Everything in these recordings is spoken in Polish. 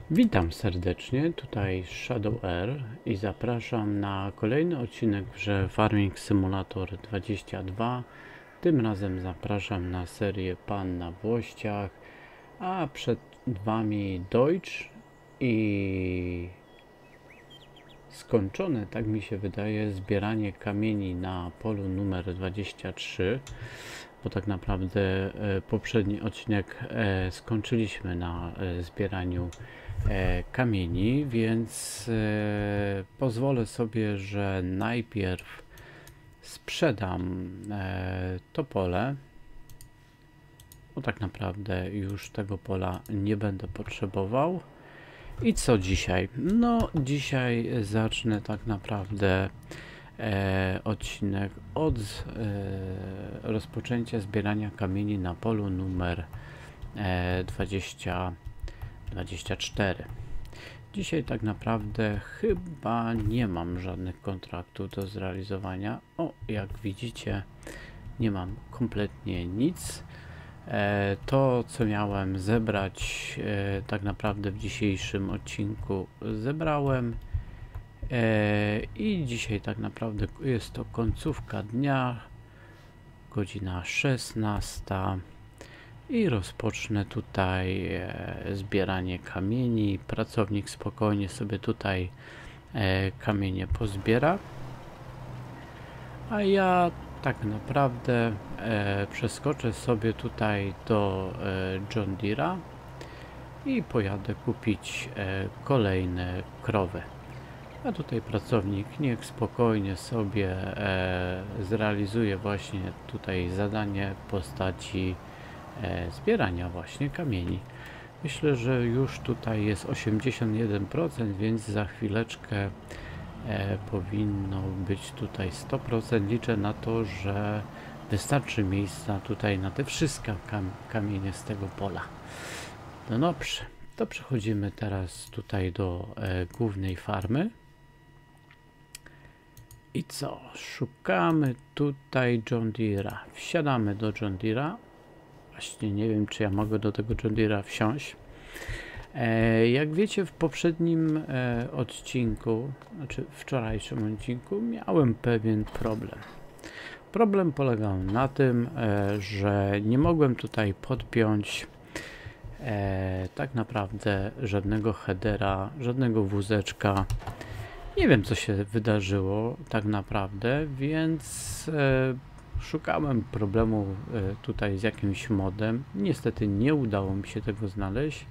Witam serdecznie, tutaj Shadow Air i zapraszam na kolejny odcinek w grze Farming Simulator 22. Tym razem zapraszam na serię Pan na Włościach, a przed Wami Deutsch i skończone, tak mi się wydaje, zbieranie kamieni na polu numer 23, bo tak naprawdę poprzedni odcinek skończyliśmy na zbieraniu kamieni, więc pozwolę sobie, że najpierw sprzedam to pole, bo tak naprawdę już tego pola nie będę potrzebował. I co dzisiaj? No dzisiaj zacznę tak naprawdę odcinek od rozpoczęcia zbierania kamieni na polu numer 24. Dzisiaj tak naprawdę chyba nie mam żadnych kontraktów do zrealizowania. O, jak widzicie, nie mam kompletnie nic. To, co miałem zebrać, tak naprawdę w dzisiejszym odcinku zebrałem. I dzisiaj tak naprawdę jest to końcówka dnia, godzina 16. I rozpocznę tutaj zbieranie kamieni. Pracownik spokojnie sobie tutaj kamienie pozbiera. A ja tak naprawdę przeskoczę sobie tutaj do John Deere'a i pojadę kupić kolejne krowy. A tutaj pracownik niech spokojnie sobie zrealizuje właśnie tutaj zadanie w postaci zbierania właśnie kamieni. Myślę, że już tutaj jest 81%, więc za chwileczkę powinno być tutaj 100%. Liczę na to, że wystarczy miejsca tutaj na te wszystkie kamienie z tego pola. No dobrze, to przechodzimy teraz tutaj do głównej farmy. I co? Szukamy tutaj John Deere'a. Wsiadamy do John Deere'a. Właśnie nie wiem, czy ja mogę do tego John Deere'a wsiąść. Jak wiecie, w poprzednim odcinku, znaczy wczorajszym odcinku, miałem pewien problem. Problem polegał na tym, że nie mogłem tutaj podpiąć tak naprawdę żadnego headera, żadnego wózeczka. Nie wiem, co się wydarzyło tak naprawdę, więc szukałem problemu tutaj z jakimś modem. Niestety nie udało mi się tego znaleźć,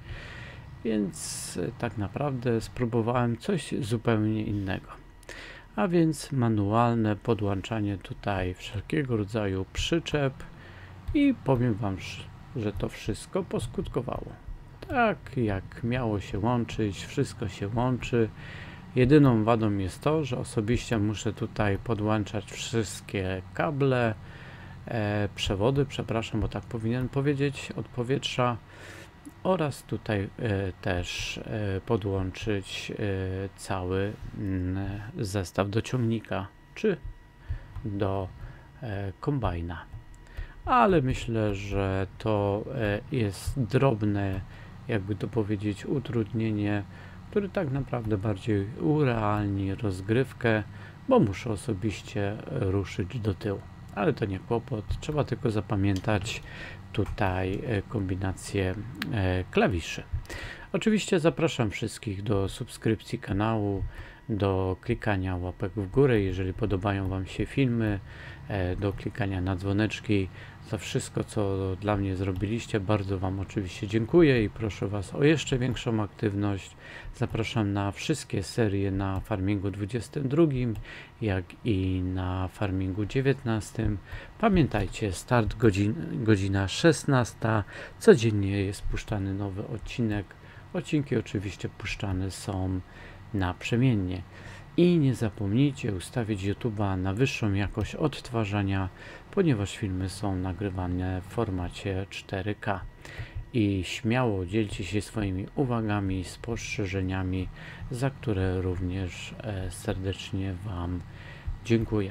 więc tak naprawdę spróbowałem coś zupełnie innego. A więc manualne podłączanie tutaj wszelkiego rodzaju przyczep i powiem Wam, że to wszystko poskutkowało. Tak jak miało się łączyć, wszystko się łączy. Jedyną wadą jest to, że osobiście muszę tutaj podłączać wszystkie kable, przewody, przepraszam, bo tak powinienem powiedzieć, od powietrza oraz tutaj też podłączyć cały zestaw do ciągnika czy do kombajna. Ale myślę, że to jest drobne, jakby to powiedzieć, utrudnienie, który tak naprawdę bardziej urealni rozgrywkę, bo muszę osobiście ruszyć do tyłu. Ale to nie kłopot, trzeba tylko zapamiętać tutaj kombinację klawiszy. Oczywiście zapraszam wszystkich do subskrypcji kanału, do klikania łapek w górę, jeżeli podobają Wam się filmy, do klikania na dzwoneczki. Za wszystko, co dla mnie zrobiliście, bardzo Wam oczywiście dziękuję i proszę Was o jeszcze większą aktywność. Zapraszam na wszystkie serie na Farmingu 22, jak i na Farmingu 19. Pamiętajcie, start godzina 16. Codziennie jest puszczany nowy odcinek. Odcinki oczywiście puszczane są naprzemiennie. I nie zapomnijcie ustawić YouTube'a na wyższą jakość odtwarzania, ponieważ filmy są nagrywane w formacie 4K. I śmiało dzielcie się swoimi uwagami, spostrzeżeniami, za które również serdecznie Wam dziękuję.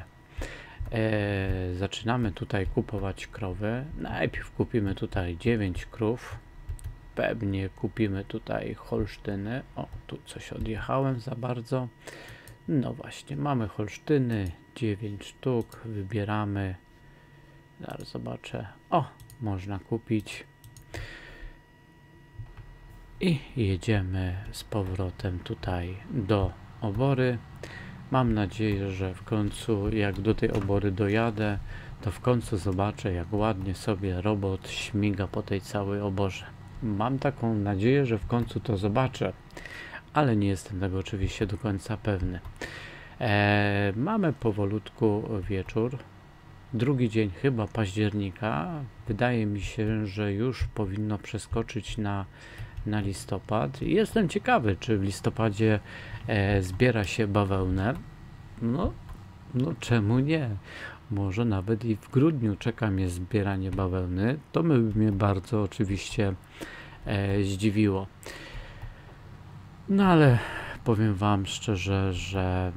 Zaczynamy tutaj kupować krowy. Najpierw kupimy tutaj 9 krów. pewnie kupimy tutaj Holsztyny. O, tu coś odjechałem za bardzo. No właśnie, mamy Holsztyny, 9 sztuk, wybieramy. Zaraz zobaczę. O, można kupić. I jedziemy z powrotem tutaj do obory. Mam nadzieję, że w końcu jak do tej obory dojadę, to w końcu zobaczę, jak ładnie sobie robot śmiga po tej całej oborze. Mam taką nadzieję, że w końcu to zobaczę, ale nie jestem tego oczywiście do końca pewny. Mamy powolutku wieczór. Drugi dzień chyba października. Wydaje mi się, że już powinno przeskoczyć na listopad. Jestem ciekawy, czy w listopadzie zbiera się bawełnę. No czemu nie? Może nawet i w grudniu czeka mnie zbieranie bawełny. To by mnie bardzo oczywiście zdziwiło. No ale powiem wam szczerze, że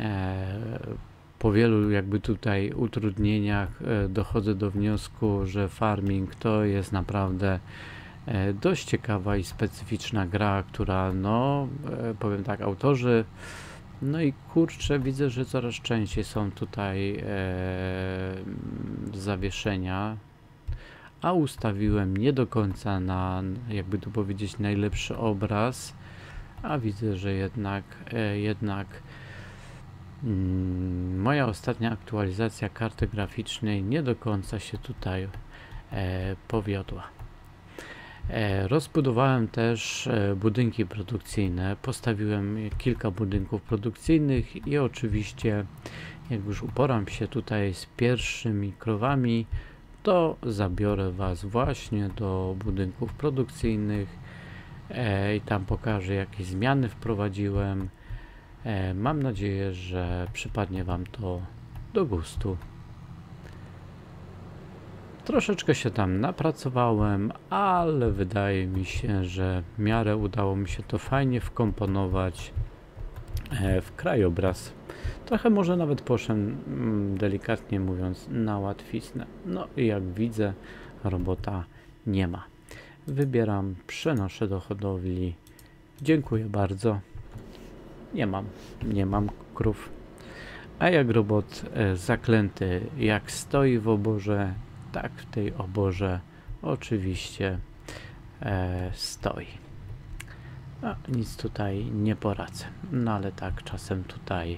po wielu jakby tutaj utrudnieniach dochodzę do wniosku, że farming to jest naprawdę dość ciekawa i specyficzna gra, która no powiem tak, autorzy no i kurczę, widzę, że coraz częściej są tutaj zawieszenia, a ustawiłem nie do końca na, jakby tu powiedzieć, najlepszy obraz, a widzę, że jednak moja ostatnia aktualizacja karty graficznej nie do końca się tutaj powiodła. Rozbudowałem też budynki produkcyjne, postawiłem kilka budynków produkcyjnych i oczywiście jak już uporam się tutaj z pierwszymi krowami, to zabiorę was właśnie do budynków produkcyjnych i tam pokażę, jakie zmiany wprowadziłem. Mam nadzieję, że przypadnie wam to do gustu. Troszeczkę się tam napracowałem, ale wydaje mi się, że w miarę udało mi się to fajnie wkomponować w krajobraz. Trochę może nawet poszedłem, delikatnie mówiąc, na łatwiznę. No i jak widzę, robota nie ma. Wybieram, przenoszę do hodowli. Dziękuję bardzo. Nie mam krów. A jak robot zaklęty, jak stoi w oborze, tak w tej oborze oczywiście stoi. No, nic tutaj nie poradzę. No ale tak czasem tutaj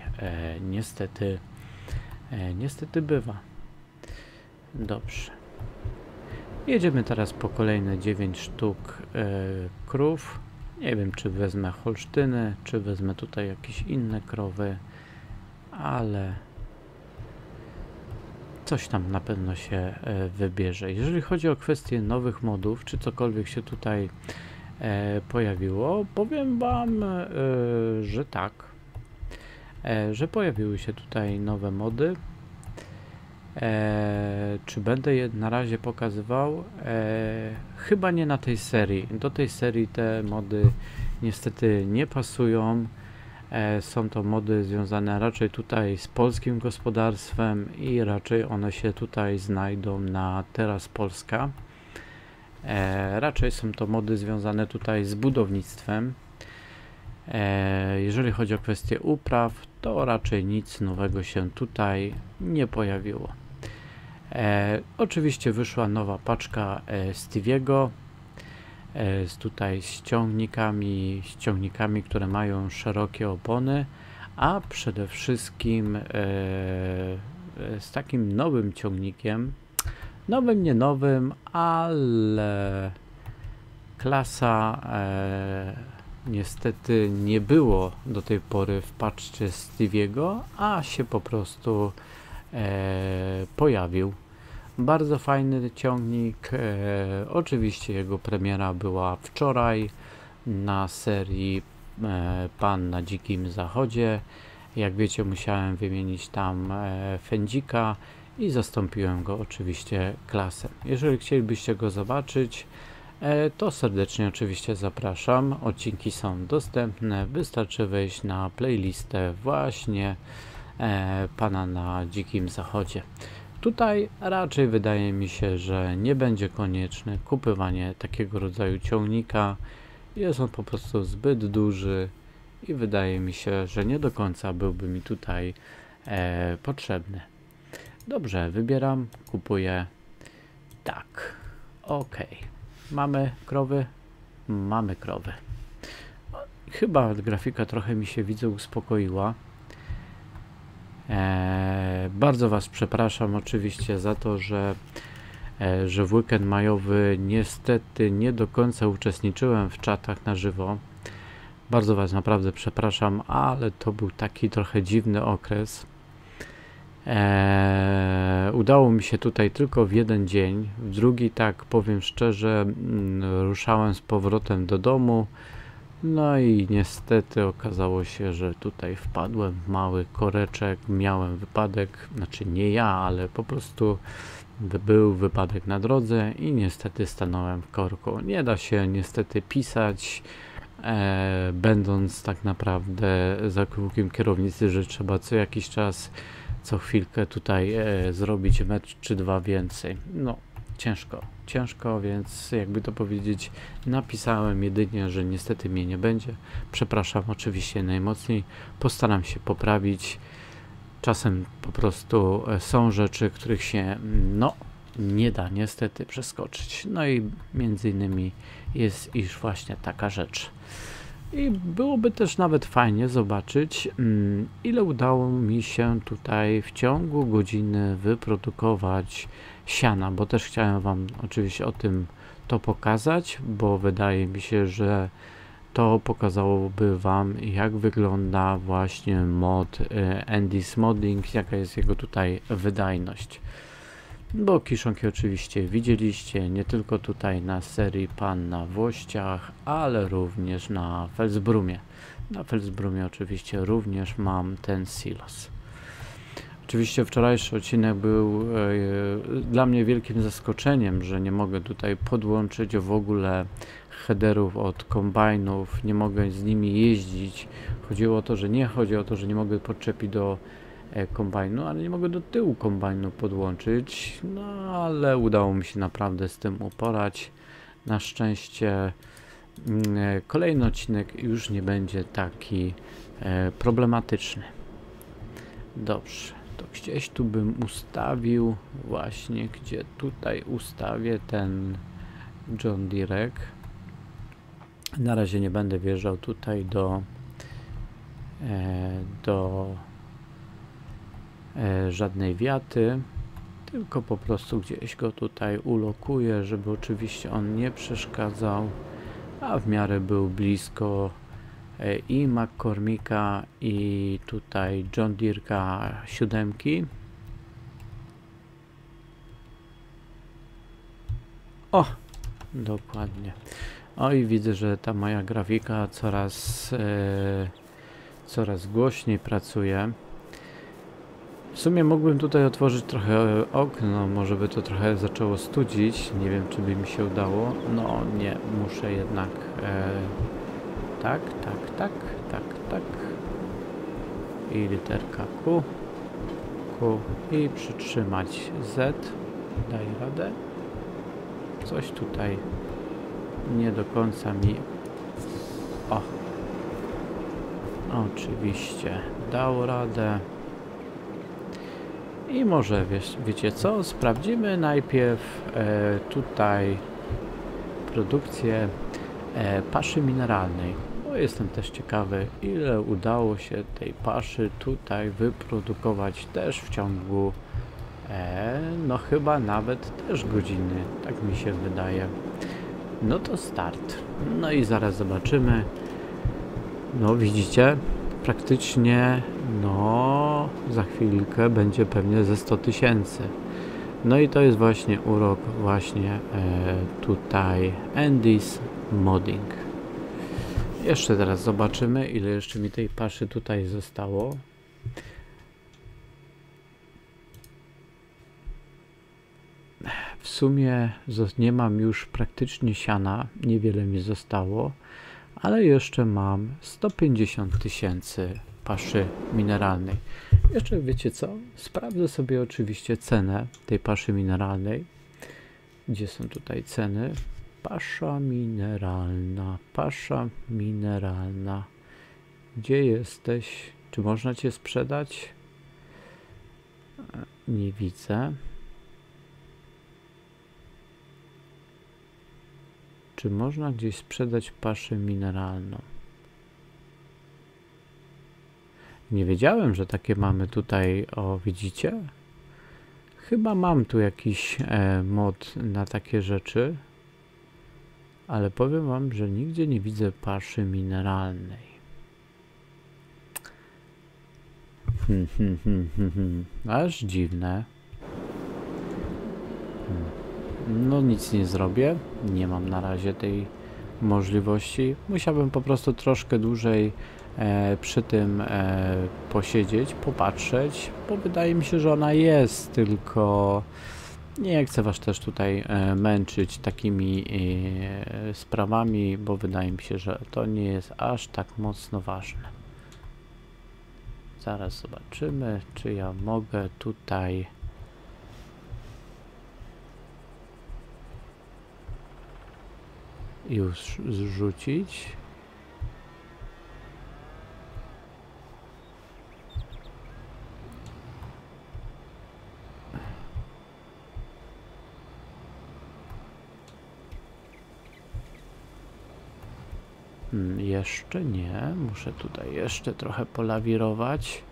niestety bywa. Dobrze. Jedziemy teraz po kolejne 9 sztuk krów. Nie wiem, czy wezmę Holsztyny, czy wezmę tutaj jakieś inne krowy, ale coś tam na pewno się wybierze. Jeżeli chodzi o kwestię nowych modów, czy cokolwiek się tutaj pojawiło, powiem wam, że tak, że pojawiły się tutaj nowe mody. Czy będę je na razie pokazywał? Chyba nie na tej serii. Do tej serii te mody niestety nie pasują. Są to mody związane raczej tutaj z polskim gospodarstwem i raczej one się tutaj znajdą na Teraz Polska. Raczej są to mody związane tutaj z budownictwem. Jeżeli chodzi o kwestię upraw, to raczej nic nowego się tutaj nie pojawiło. Oczywiście wyszła nowa paczka Stevie'ego z ciągnikami, które mają szerokie opony, a przede wszystkim z takim nowym ciągnikiem, nie nowym, ale klasa niestety nie było do tej pory w paczce Stevie'ego, a się po prostu pojawił. Bardzo fajny ciągnik. Oczywiście jego premiera była wczoraj na serii Pan na Dzikim Zachodzie. Jak wiecie, musiałem wymienić tam fędzika i zastąpiłem go oczywiście klasem. Jeżeli chcielibyście go zobaczyć, to serdecznie oczywiście zapraszam. Odcinki są dostępne. Wystarczy wejść na playlistę właśnie Pana na Dzikim Zachodzie. Tutaj raczej wydaje mi się, że nie będzie konieczne kupywanie takiego rodzaju ciągnika. Jest on po prostu zbyt duży i wydaje mi się, że nie do końca byłby mi tutaj potrzebny. Dobrze, wybieram, kupuję. Tak, ok. Mamy krowy? Mamy krowy. Chyba grafika trochę mi się, widzę, uspokoiła. Bardzo Was przepraszam oczywiście za to, że w weekend majowy niestety nie do końca uczestniczyłem w czatach na żywo. Bardzo Was naprawdę przepraszam, ale to był taki trochę dziwny okres. Udało mi się tutaj tylko w jeden dzień, w drugi, tak powiem szczerze, ruszałem z powrotem do domu. No i niestety okazało się, że tutaj wpadłem w mały koreczek, miałem wypadek, znaczy nie ja, ale po prostu był wypadek na drodze i niestety stanąłem w korku. Nie da się niestety pisać, będąc tak naprawdę za kółkiem kierownicy, że trzeba co jakiś czas, co chwilkę tutaj zrobić metr czy dwa więcej. No, ciężko, więc jakby to powiedzieć, napisałem jedynie, że niestety mnie nie będzie. Przepraszam oczywiście najmocniej, postaram się poprawić. Czasem po prostu są rzeczy, których się nie da niestety przeskoczyć. No i między innymi jest iż właśnie taka rzecz. I byłoby też nawet fajnie zobaczyć, ile udało mi się tutaj w ciągu godziny wyprodukować siana, bo też chciałem Wam oczywiście o tym to pokazać, bo wydaje mi się, że to pokazałoby Wam, jak wygląda właśnie mod Andy's Modding, jaka jest jego tutaj wydajność. Bo kiszonki oczywiście widzieliście nie tylko tutaj na serii Pan na Włościach, ale również na Felsbrumie. Na Felsbrumie oczywiście również mam ten silos. Oczywiście wczorajszy odcinek był dla mnie wielkim zaskoczeniem, że nie mogę tutaj podłączyć w ogóle headerów od kombajnów, nie mogę z nimi jeździć. Chodziło o to, że nie mogę podczepić do kombajnu, ale nie mogę do tyłu kombajnu podłączyć, no ale udało mi się naprawdę z tym uporać. Na szczęście kolejny odcinek już nie będzie taki problematyczny. Dobrze, to gdzieś tu bym ustawił, właśnie gdzie tutaj ustawię ten John Deere. Na razie nie będę wjeżdżał tutaj do żadnej wiaty, tylko po prostu gdzieś go tutaj ulokuję, żeby oczywiście on nie przeszkadzał, a w miarę był blisko i McCormicka i tutaj John Deere'ka 7. O, dokładnie. O, i widzę, że ta moja grafika coraz głośniej pracuje. W sumie mógłbym tutaj otworzyć trochę okno, może by to trochę zaczęło studzić, nie wiem, czy by mi się udało. No nie, muszę jednak tak i literka Q i przytrzymać Z. Daj radę. Coś tutaj nie do końca mi... O! Oczywiście dał radę. I może wiecie co? Sprawdzimy najpierw tutaj produkcję paszy mineralnej. Bo jestem też ciekawy, ile udało się tej paszy tutaj wyprodukować też w ciągu no chyba nawet też godziny, tak mi się wydaje. No to start. No i zaraz zobaczymy. No widzicie, praktycznie no za chwilkę będzie pewnie ze 100 000. No i to jest właśnie urok właśnie tutaj Andy's Modding. Jeszcze teraz zobaczymy, ile jeszcze mi tej paszy tutaj zostało. W sumie nie mam już praktycznie siana, niewiele mi zostało, ale jeszcze mam 150 000 paszy mineralnej. Jeszcze wiecie co? Sprawdzę sobie oczywiście cenę tej paszy mineralnej. Gdzie są tutaj ceny? Pasza mineralna. Gdzie jesteś? Czy można cię sprzedać? Nie widzę. Czy można gdzieś sprzedać paszę mineralną? Nie wiedziałem, że takie mamy tutaj. O, widzicie? Chyba mam tu jakiś mod na takie rzeczy. Ale powiem wam, że nigdzie nie widzę paszy mineralnej. Aż dziwne. No nic nie zrobię. Nie mam na razie tej możliwości. Musiałbym po prostu troszkę dłużej przy tym posiedzieć, popatrzeć, bo wydaje mi się, że ona jest, tylko nie chcę was też tutaj męczyć takimi sprawami, bo wydaje mi się, że to nie jest aż tak mocno ważne. Zaraz zobaczymy, czy ja mogę tutaj już zrzucić. Jeszcze nie. Muszę tutaj jeszcze trochę polawirować.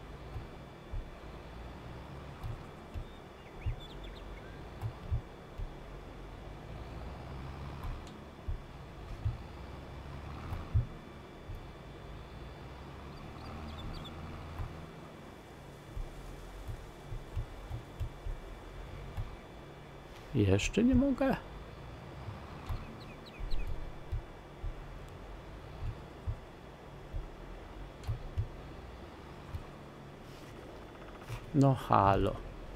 Jeszcze nie mogę. No halo.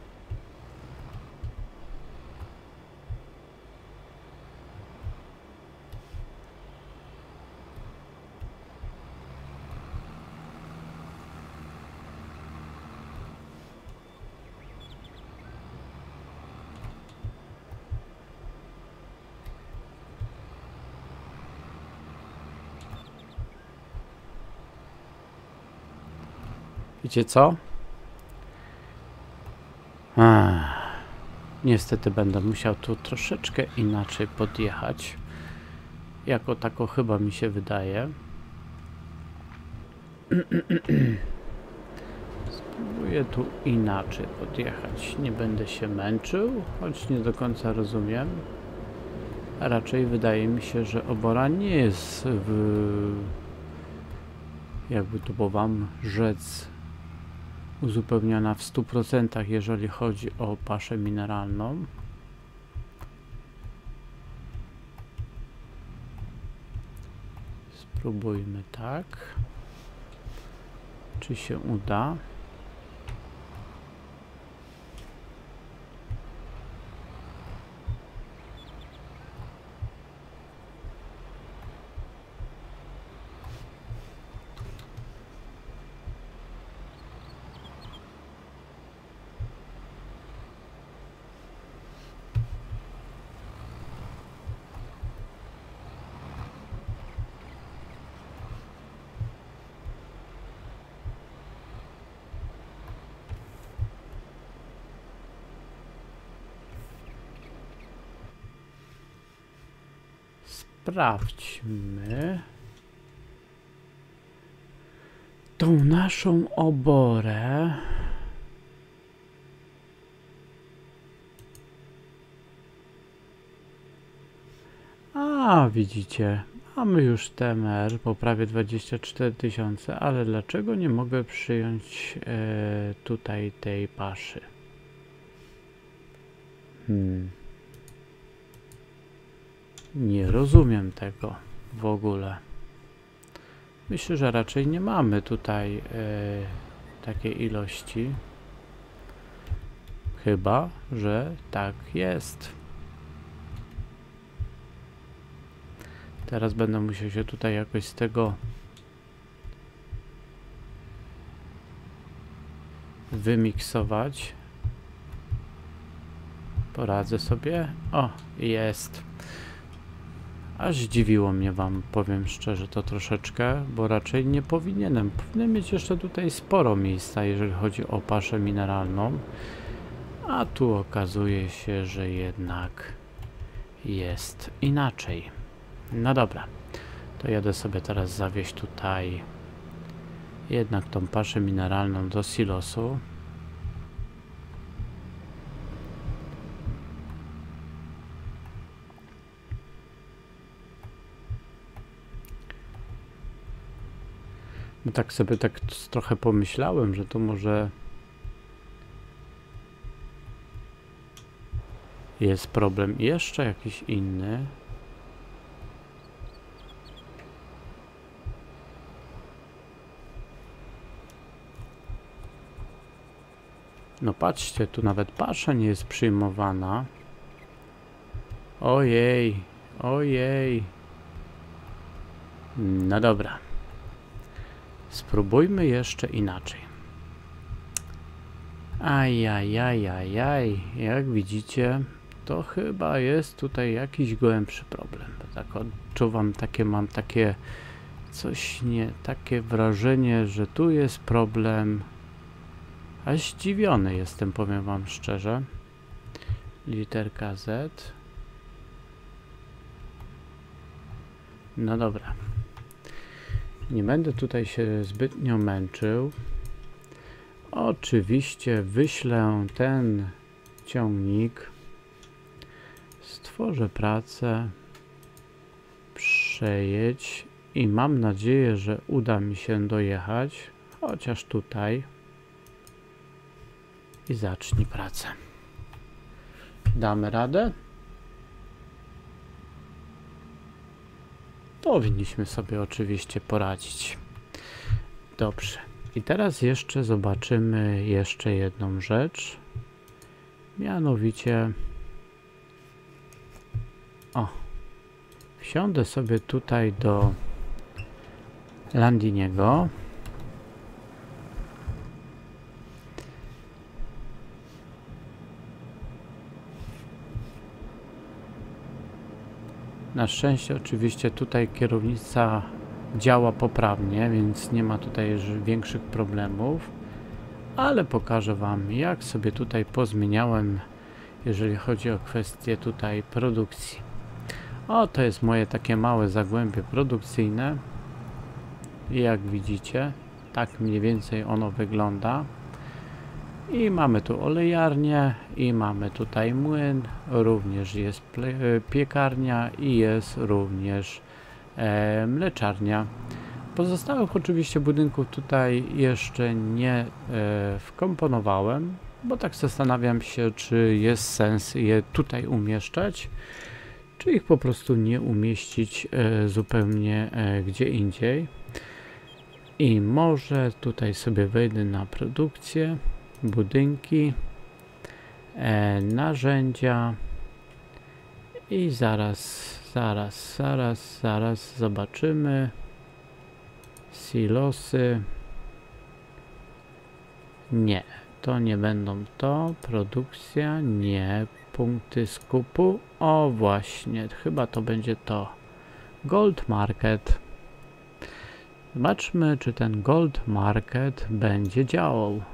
Wiecie co? Niestety będę musiał tu troszeczkę inaczej podjechać. Jako tako chyba mi się wydaje. Spróbuję tu inaczej podjechać. Nie będę się męczył, choć nie do końca rozumiem. A raczej wydaje mi się, że obora nie jest jakby tu wam rzec uzupełniona w 100%, jeżeli chodzi o paszę mineralną. Spróbujmy tak. Czy się uda? Sprawdźmy tą naszą oborę. A, widzicie, mamy już TMR po prawie 24 000, ale dlaczego nie mogę przyjąć tutaj tej paszy? Nie rozumiem tego w ogóle. Myślę, że raczej nie mamy tutaj takiej ilości. Chyba że tak jest. Teraz będę musiał się tutaj jakoś z tego wymiksować. Poradzę sobie. O, jest. Aż zdziwiło mnie, wam powiem szczerze, to troszeczkę, bo raczej nie powinienem. Powinienem mieć jeszcze tutaj sporo miejsca, jeżeli chodzi o paszę mineralną. A tu okazuje się, że jednak jest inaczej. No dobra, to jadę sobie teraz zawieźć tutaj jednak tą paszę mineralną do silosu. No tak sobie tak trochę pomyślałem, że to może jest problem jeszcze jakiś inny. No patrzcie, tu nawet pasza nie jest przyjmowana. Ojej, ojej. No dobra. Spróbujmy jeszcze inaczej. Ajajajajaj, jak widzicie, to chyba jest tutaj jakiś głębszy problem. Tak odczuwam mam takie coś takie wrażenie, że tu jest problem. A zdziwiony jestem, powiem wam szczerze. Literka Z. No dobra. Nie będę tutaj się zbytnio męczył. Oczywiście wyślę ten ciągnik. Stworzę pracę. Przejedź. I mam nadzieję, że uda mi się dojechać. Chociaż tutaj. I zacznij pracę. Damy radę? Powinniśmy sobie oczywiście poradzić. Dobrze. I teraz jeszcze zobaczymy jeszcze jedną rzecz. Mianowicie... O! Wsiądę sobie tutaj do Landiniego. Na szczęście oczywiście tutaj kierownica działa poprawnie, więc nie ma tutaj już większych problemów, ale pokażę wam, jak sobie tutaj pozmieniałem, jeżeli chodzi o kwestię tutaj produkcji. O, to jest moje takie małe zagłębie produkcyjne. I jak widzicie, tak mniej więcej ono wygląda. I mamy tu olejarnię i mamy tutaj młyn, również jest piekarnia i jest również mleczarnia. Pozostałych oczywiście budynków tutaj jeszcze nie wkomponowałem, bo tak zastanawiam się, czy jest sens je tutaj umieszczać, czy ich po prostu nie umieścić zupełnie gdzie indziej. I może tutaj sobie wejdę na produkcję, budynki, narzędzia i zaraz zobaczymy. Silosy. Nie, to nie będą to. Produkcja, nie. Punkty skupu. O właśnie, chyba to będzie to. Gold Market. Zobaczmy, czy ten Gold Market będzie działał.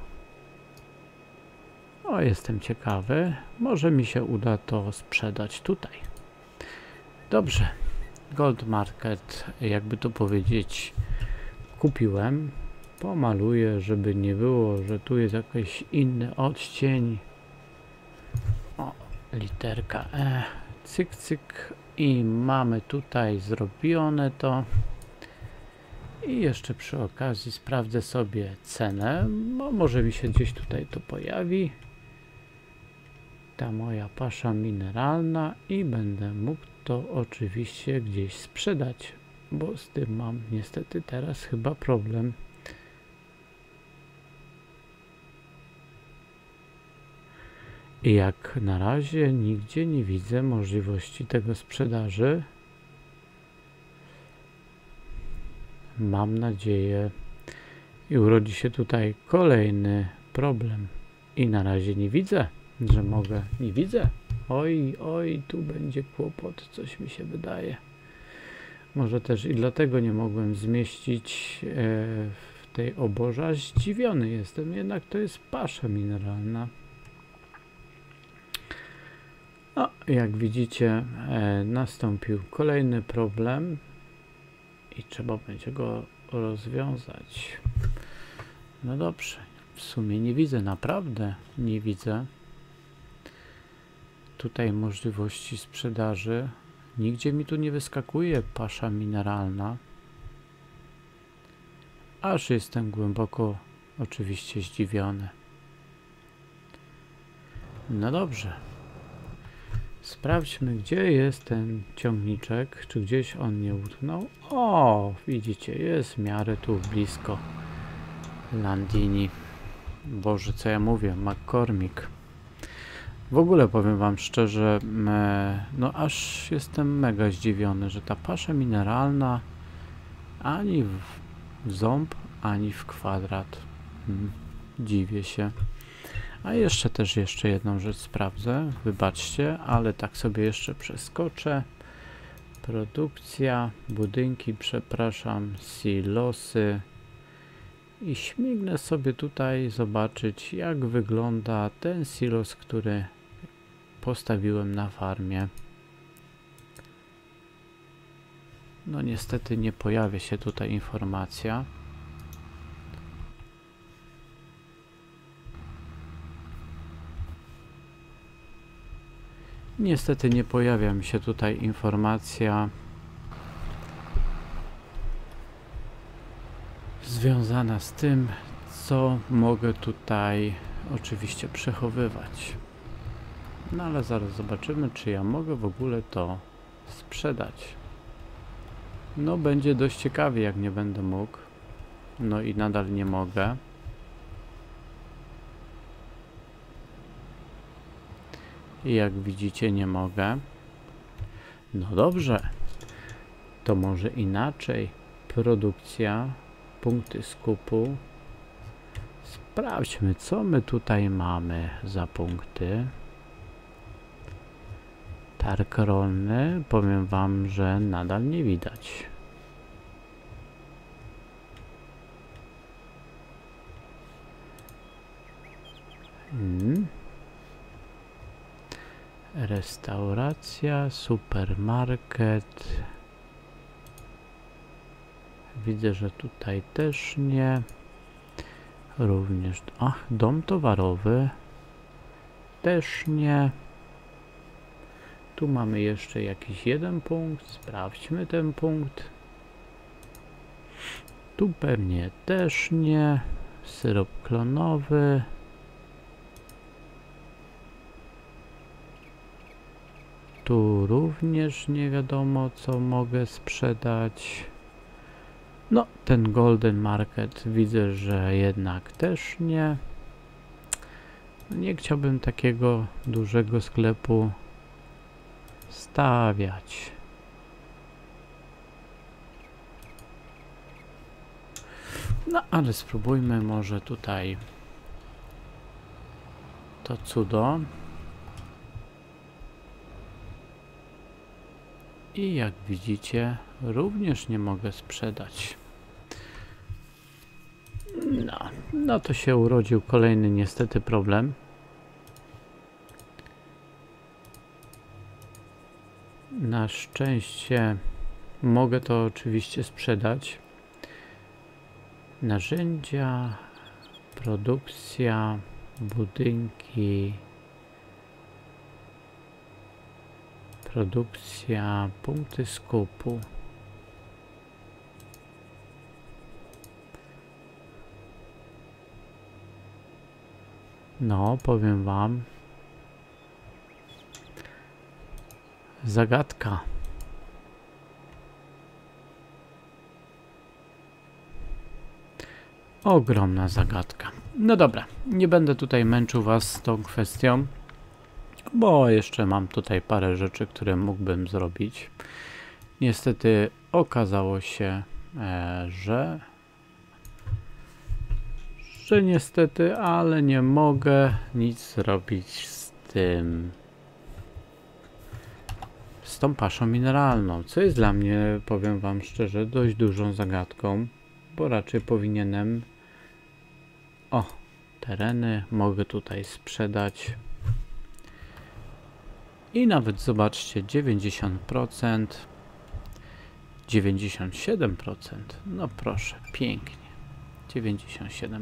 O, jestem ciekawy. Może mi się uda to sprzedać tutaj. Dobrze. Gold Market, jakby to powiedzieć, kupiłem. Pomaluję, żeby nie było, że tu jest jakiś inny odcień. O, literka E. Cyk, cyk. I mamy tutaj zrobione to. I jeszcze przy okazji sprawdzę sobie cenę, bo może mi się gdzieś tutaj to pojawi. Ta moja pasza mineralna i będę mógł to oczywiście gdzieś sprzedać, bo z tym mam niestety teraz chyba problem. I jak na razie nigdzie nie widzę możliwości tego sprzedaży. Mam nadzieję i urodzi się tutaj kolejny problem. I na razie nie widzę, że mogę. Nie widzę. Oj, oj, tu będzie kłopot, coś mi się wydaje. Może też i dlatego nie mogłem zmieścić w tej oborze. Zdziwiony jestem, jednak to jest pasza mineralna. No, jak widzicie, nastąpił kolejny problem i trzeba będzie go rozwiązać. No dobrze, w sumie nie widzę, naprawdę nie widzę tutaj możliwości sprzedaży. Nigdzie mi tu nie wyskakuje pasza mineralna. Aż jestem głęboko oczywiście zdziwiony. No dobrze. Sprawdźmy, gdzie jest ten ciągniczek. Czy gdzieś on nie utknął? O, widzicie, jest w miarę tu blisko Landini. Boże, co ja mówię? McCormick. W ogóle powiem wam szczerze, no aż jestem mega zdziwiony, że ta pasza mineralna ani w ząb, ani w kwadrat. Dziwię się. A jeszcze jedną rzecz sprawdzę. Wybaczcie, ale tak sobie jeszcze przeskoczę. Produkcja, budynki, przepraszam, silosy. I śmignę sobie tutaj zobaczyć, jak wygląda ten silos, który postawiłem na farmie. No niestety nie pojawia się tutaj informacja. Niestety nie pojawia mi się tutaj informacja związana z tym, co mogę tutaj oczywiście przechowywać. No ale zaraz zobaczymy, czy ja mogę w ogóle to sprzedać. No będzie dość ciekawie, jak nie będę mógł. No i nadal nie mogę. I jak widzicie, nie mogę. No dobrze. To może inaczej. Produkcja, punkty skupu. Sprawdźmy, co my tutaj mamy za punkty. Targ rolny. Powiem wam, że nadal nie widać. Restauracja, supermarket. Widzę, że tutaj też nie. Również. Ach, dom towarowy. Też nie. Tu mamy jeszcze jakiś jeden punkt. Sprawdźmy ten punkt. Tu pewnie też nie. Syrop klonowy. Tu również nie wiadomo, co mogę sprzedać. No, ten Golden Market widzę, że jednak też nie. Nie chciałbym takiego dużego sklepu stawiać. No, ale spróbujmy może tutaj to cudo. I jak widzicie, również nie mogę sprzedać. No to się urodził kolejny niestety problem. Na szczęście mogę to oczywiście sprzedać. Narzędzia, produkcja, budynki, produkcja, punkty skupu. No, powiem wam. Zagadka. Ogromna zagadka. No dobra, nie będę tutaj męczył was z tą kwestią, bo jeszcze mam tutaj parę rzeczy, które mógłbym zrobić. Niestety okazało się, że niestety, ale nie mogę nic zrobić z tym. Z tą paszą mineralną, co jest dla mnie, powiem wam szczerze, dość dużą zagadką, bo raczej powinienem... O, tereny mogę tutaj sprzedać. I nawet zobaczcie, 90%, 97%, no proszę, pięknie, 97%.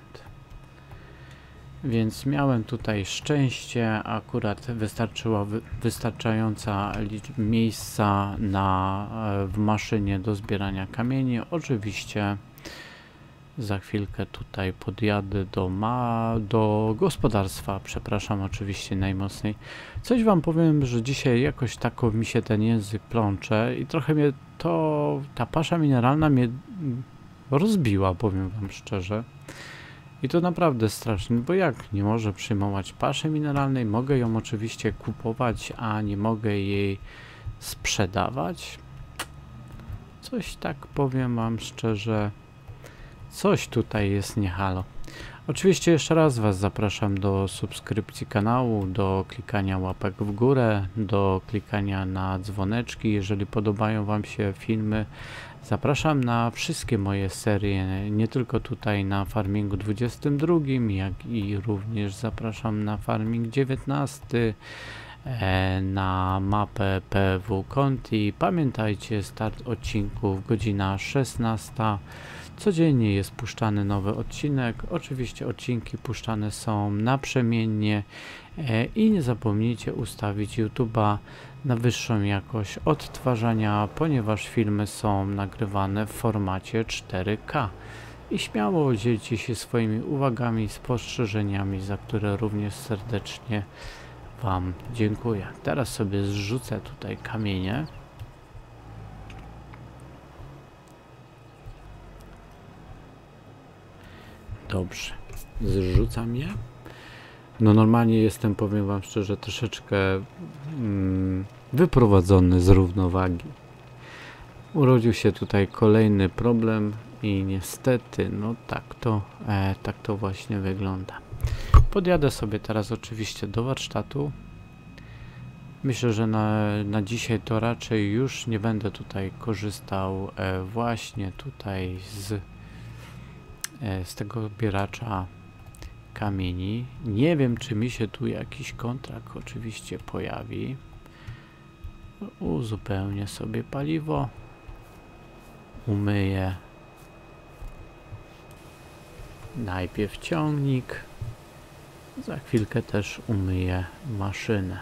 Więc miałem tutaj szczęście, akurat wystarczyła wystarczająca miejsca w maszynie do zbierania kamieni. Oczywiście za chwilkę tutaj podjadę do gospodarstwa, przepraszam oczywiście najmocniej. Coś wam powiem, że dzisiaj jakoś tak mi się ten język plącze i trochę mnie ta pasza mineralna mnie rozbiła, powiem wam szczerze. I to naprawdę straszne, bo jak nie może przyjmować paszy mineralnej, mogę ją oczywiście kupować, a nie mogę jej sprzedawać? Coś tak, powiem wam szczerze, coś tutaj jest nie halo. Oczywiście jeszcze raz was zapraszam do subskrypcji kanału, do klikania łapek w górę, do klikania na dzwoneczki, jeżeli podobają wam się filmy. Zapraszam na wszystkie moje serie, nie tylko tutaj na Farmingu 22, jak i również zapraszam na Farming 19, na mapę PW Conti. Pamiętajcie, start odcinków godzina 16. Codziennie jest puszczany nowy odcinek. Oczywiście odcinki puszczane są naprzemiennie i nie zapomnijcie ustawić YouTube'a na wyższą jakość odtwarzania, ponieważ filmy są nagrywane w formacie 4K. I śmiało dzielcie się swoimi uwagami, spostrzeżeniami, za które również serdecznie wam dziękuję. Teraz sobie zrzucę tutaj kamienie. Dobrze, zrzucam je. No normalnie jestem, powiem wam szczerze, troszeczkę wyprowadzony z równowagi. Urodził się tutaj kolejny problem i niestety, no tak to właśnie wygląda. Podjadę sobie teraz oczywiście do warsztatu. Myślę, że na dzisiaj to raczej już nie będę tutaj korzystał właśnie tutaj z tego zbieracza kamieni. Nie wiem, czy mi się tu jakiś kontrakt oczywiście pojawi. Uzupełnię sobie paliwo. Umyję najpierw ciągnik. Za chwilkę też umyję maszynę.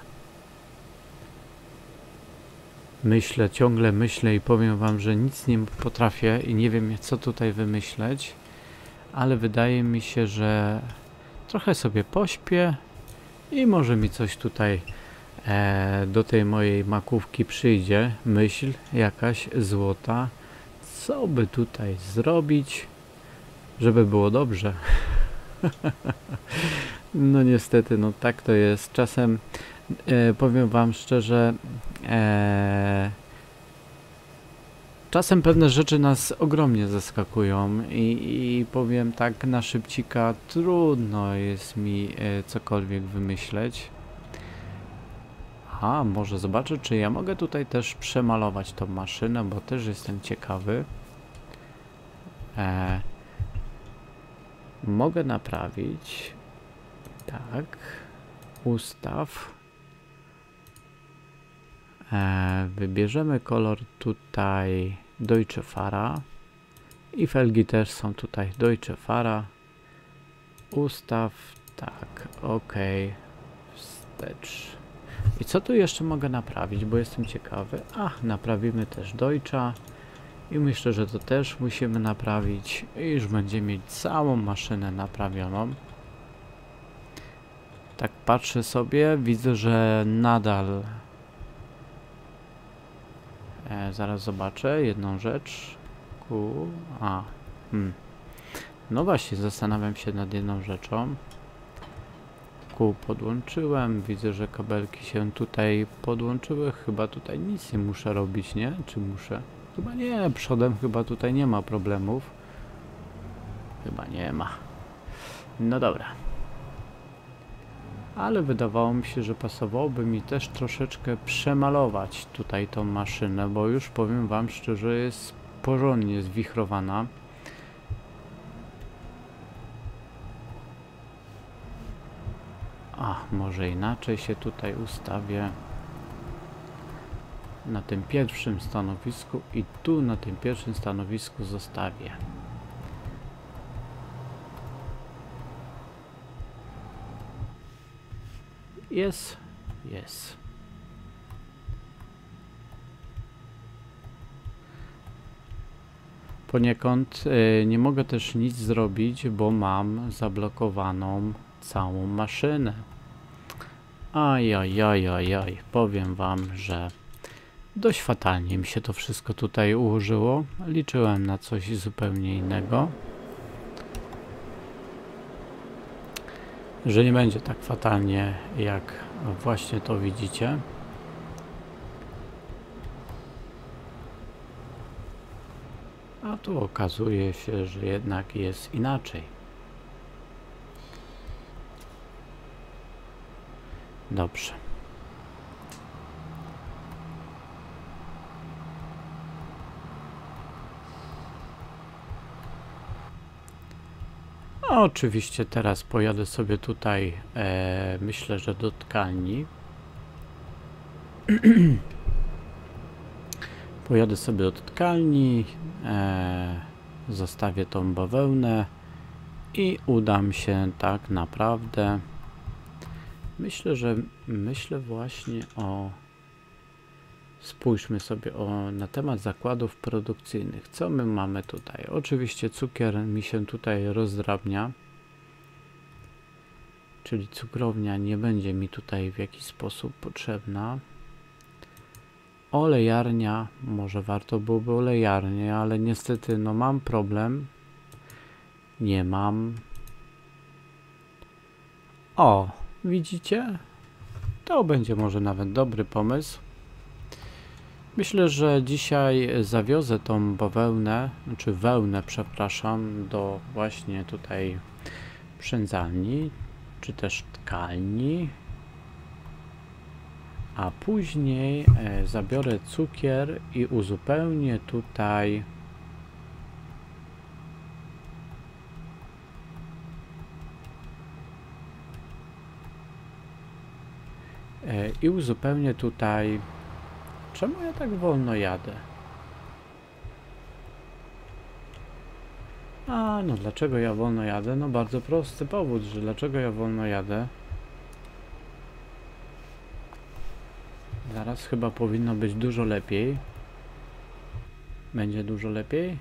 Ciągle myślę i powiem wam, że nic nie potrafię i nie wiem, co tutaj wymyśleć, ale wydaje mi się, że trochę sobie pośpię i może mi coś tutaj do tej mojej makówki przyjdzie myśl jakaś złota, co by tutaj zrobić, żeby było dobrze. No niestety, no tak to jest. Czasem powiem wam szczerze, czasem pewne rzeczy nas ogromnie zaskakują i powiem tak, na szybcika trudno jest mi cokolwiek wymyśleć. A może zobaczę, czy ja mogę tutaj też przemalować tą maszynę, bo też jestem ciekawy. Mogę naprawić. Tak. Ustaw. Wybierzemy kolor tutaj Deutsche Fahrer. I felgi też są tutaj Deutsche Fahrer. Ustaw. Tak. OK. Wstecz. I co tu jeszcze mogę naprawić, bo jestem ciekawy. Naprawimy też Deutscha. I myślę, że to też musimy naprawić. I już będziemy mieć całą maszynę naprawioną. Tak patrzę sobie, widzę, że nadal... zaraz zobaczę jedną rzecz. No właśnie, zastanawiam się nad jedną rzeczą. Kół podłączyłem, widzę, że kabelki się tutaj podłączyły. Chyba tutaj nic nie muszę robić, nie? Czy muszę? Chyba nie, przodem chyba tutaj nie ma problemów. Chyba nie ma. No dobra. Ale wydawało mi się, że pasowałoby mi też troszeczkę przemalować tutaj tą maszynę, bo już powiem wam szczerze, jest porządnie zwichrowana. A, może inaczej się tutaj ustawię. Na tym pierwszym stanowisku i tu na tym pierwszym stanowisku zostawię. Jest. Poniekąd nie mogę też nic zrobić, bo mam zablokowaną całą maszynę. Ajajajajaj, powiem wam, że dość fatalnie mi się to wszystko tutaj ułożyło. Liczyłem na coś zupełnie innego. Że nie będzie tak fatalnie, jak właśnie to widzicie. A tu okazuje się, że jednak jest inaczej. Dobrze. Oczywiście teraz pojadę sobie tutaj, myślę, że do tkalni. Pojadę sobie do tkalni, zostawię tą bawełnę i udam się tak naprawdę. Myślę właśnie o... Spójrzmy sobie na temat zakładów produkcyjnych. Co my mamy tutaj? Oczywiście cukier mi się tutaj rozdrabnia, czyli cukrownia nie będzie mi tutaj w jakiś sposób potrzebna. Olejarnia, może warto byłoby olejarnię, ale niestety no mam problem. Nie mam. O, widzicie? To będzie może nawet dobry pomysł. Myślę, że dzisiaj zawiozę tą bawełnę, czy wełnę, przepraszam, do właśnie tutaj przędzalni, czy też tkalni, a później zabiorę cukier i uzupełnię tutaj Czemu ja tak wolno jadę? A, no dlaczego ja wolno jadę? No bardzo prosty powód, że dlaczego ja wolno jadę. Zaraz chyba powinno być dużo lepiej. Będzie dużo lepiej?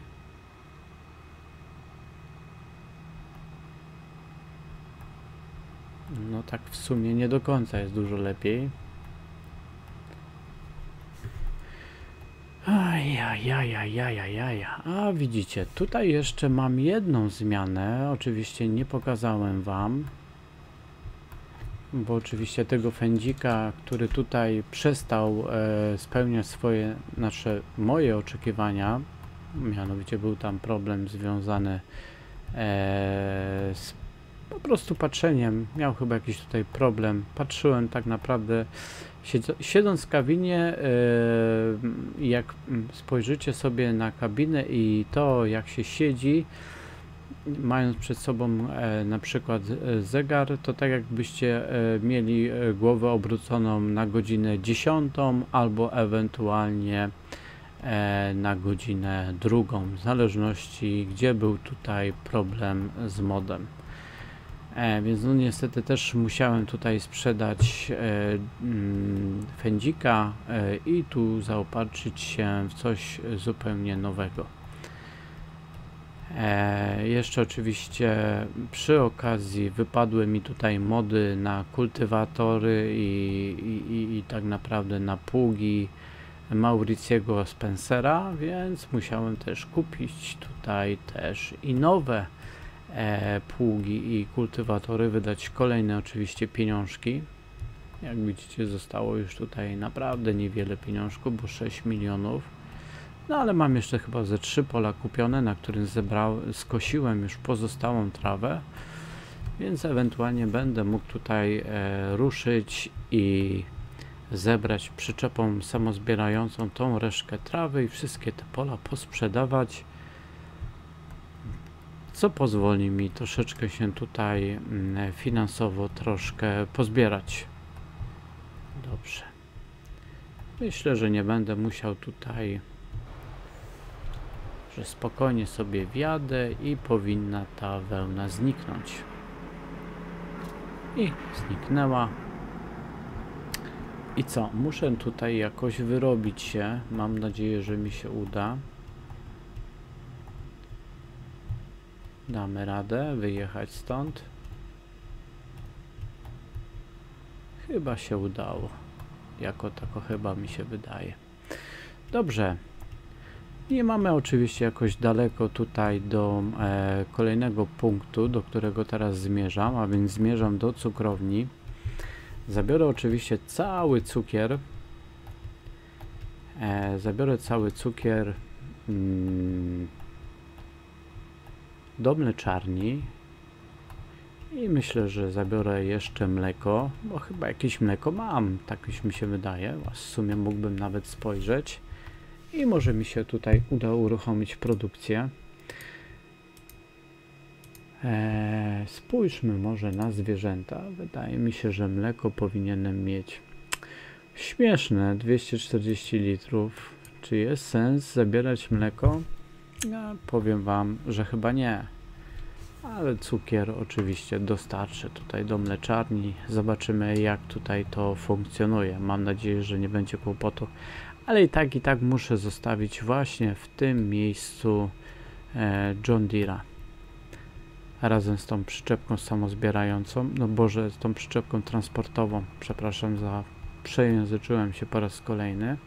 No tak w sumie nie do końca jest dużo lepiej. Ajajajajajajaj. A widzicie, tutaj jeszcze mam jedną zmianę. Oczywiście nie pokazałem wam. Bo oczywiście tego fędzika, który tutaj przestał spełniać moje oczekiwania. Mianowicie był tam problem związany z po prostu patrzeniem. Miał chyba jakiś tutaj problem. Patrzyłem tak naprawdę, siedząc w kabinie, jak spojrzycie sobie na kabinę i to jak się siedzi, mając przed sobą na przykład zegar, to tak jakbyście mieli głowę obróconą na godzinę 10 albo ewentualnie na godzinę 2, w zależności gdzie był tutaj problem z modem. Więc no niestety też musiałem tutaj sprzedać fędzika i tu zaopatrzyć się w coś zupełnie nowego. Jeszcze oczywiście przy okazji wypadły mi tutaj mody na kultywatory i tak naprawdę na pługi Mauriciego Spencera, więc musiałem też kupić tutaj też i nowe pługi i kultywatory, wydać kolejne oczywiście pieniążki. Jak widzicie, zostało już tutaj naprawdę niewiele pieniążków, bo 6 milionów. No ale mam jeszcze chyba ze 3 pola kupione, na którym skosiłem już pozostałą trawę. Więc ewentualnie będę mógł tutaj ruszyć i zebrać przyczepą samozbierającą tą resztkę trawy i wszystkie te pola posprzedawać, co pozwoli mi troszeczkę się tutaj finansowo troszkę pozbierać. Dobrze. Myślę, że nie będę musiał tutaj, że spokojnie sobie wjadę i powinna ta wełna zniknąć. I zniknęła. I co? Muszę tutaj jakoś wyrobić się. Mam nadzieję, że mi się uda. Damy radę wyjechać stąd. Chyba się udało. Jako tako chyba mi się wydaje. Dobrze. Nie mamy oczywiście jakoś daleko tutaj do kolejnego punktu, do którego teraz zmierzam, a więc zmierzam do cukrowni. Zabiorę oczywiście cały cukier. Zabiorę cały cukier do mleczarni i myślę, że zabiorę jeszcze mleko, bo chyba jakieś mleko mam, tak już mi się wydaje. W sumie mógłbym nawet spojrzeć i może mi się tutaj uda uruchomić produkcję. Spójrzmy może na zwierzęta. Wydaje mi się, że mleko powinienem mieć. Śmieszne, 240 litrów. Czy jest sens zabierać mleko? Ja powiem wam, że chyba nie. Ale cukier oczywiście dostarczę tutaj do mleczarni. Zobaczymy, jak tutaj to funkcjonuje. Mam nadzieję, że nie będzie kłopotu. Ale i tak muszę zostawić właśnie w tym miejscu John Deere'a. Razem z tą przyczepką samozbierającą, no Boże, z tą przyczepką transportową, przepraszam za przejęzyczyłem się po raz kolejny.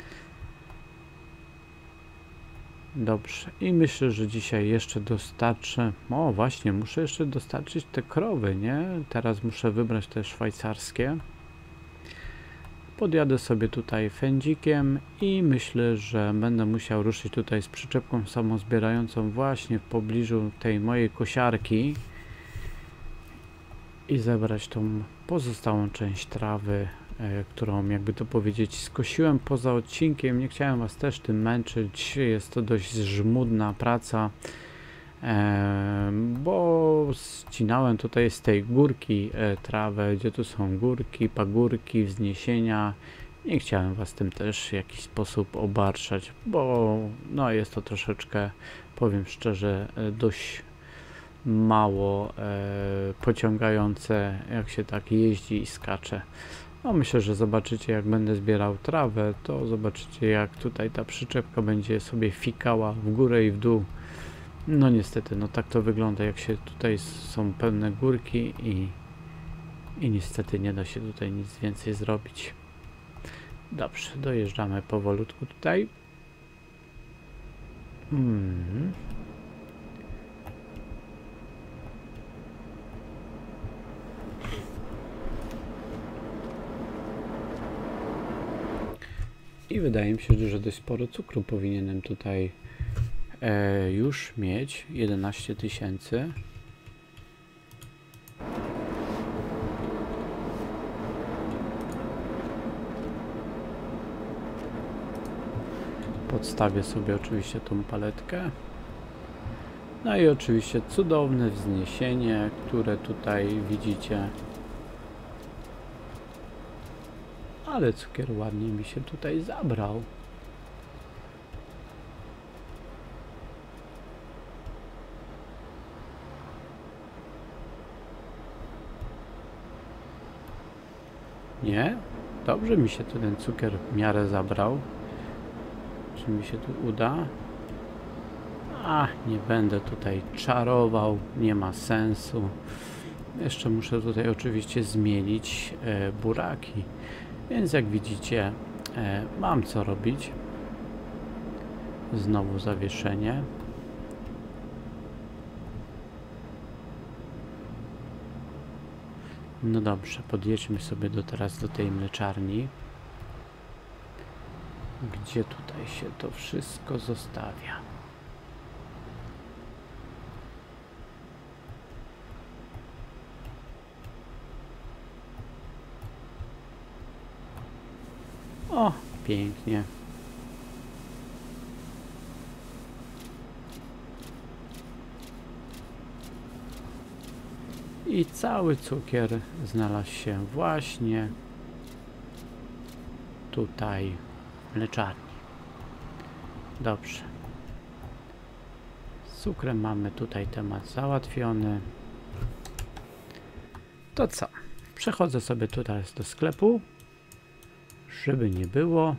Dobrze, i myślę, że dzisiaj jeszcze dostarczę, o właśnie, muszę jeszcze dostarczyć te krowy, nie? Teraz muszę wybrać te szwajcarskie. Podjadę sobie tutaj fędzikiem i myślę, że będę musiał ruszyć tutaj z przyczepką samozbierającą właśnie w pobliżu tej mojej kosiarki i zebrać tą pozostałą część trawy, którą, jakby to powiedzieć, skosiłem poza odcinkiem. Nie chciałem was też tym męczyć, jest to dość żmudna praca, bo ścinałem tutaj z tej górki trawę, gdzie tu są górki, pagórki, wzniesienia. Nie chciałem was tym też w jakiś sposób obarczać, bo no jest to troszeczkę, powiem szczerze, dość mało pociągające, jak się tak jeździ i skacze. No myślę, że zobaczycie, jak będę zbierał trawę, to zobaczycie, jak tutaj ta przyczepka będzie sobie fikała w górę i w dół. No niestety, no tak to wygląda, jak się tutaj są pełne górki i niestety nie da się tutaj nic więcej zrobić. Dobrze, dojeżdżamy powolutku tutaj. I wydaje mi się, że dość sporo cukru powinienem tutaj już mieć. 11 000. Podstawię sobie oczywiście tą paletkę. No i oczywiście cudowne wzniesienie, które tutaj widzicie. Ale cukier ładnie mi się tutaj zabrał. Nie? Dobrze mi się tu ten cukier w miarę zabrał. Czy mi się tu uda? Nie będę tutaj czarował, nie ma sensu. Jeszcze muszę tutaj oczywiście zmielić buraki. Więc jak widzicie, mam co robić. Znowu zawieszenie. No dobrze, podjedźmy sobie teraz do tej mleczarni. Gdzie tutaj się to wszystko zostawia? O, pięknie. I cały cukier znalazł się właśnie tutaj w mleczarni. Dobrze. Z cukrem mamy tutaj temat załatwiony. To co? Przechodzę sobie tutaj do sklepu, żeby nie było.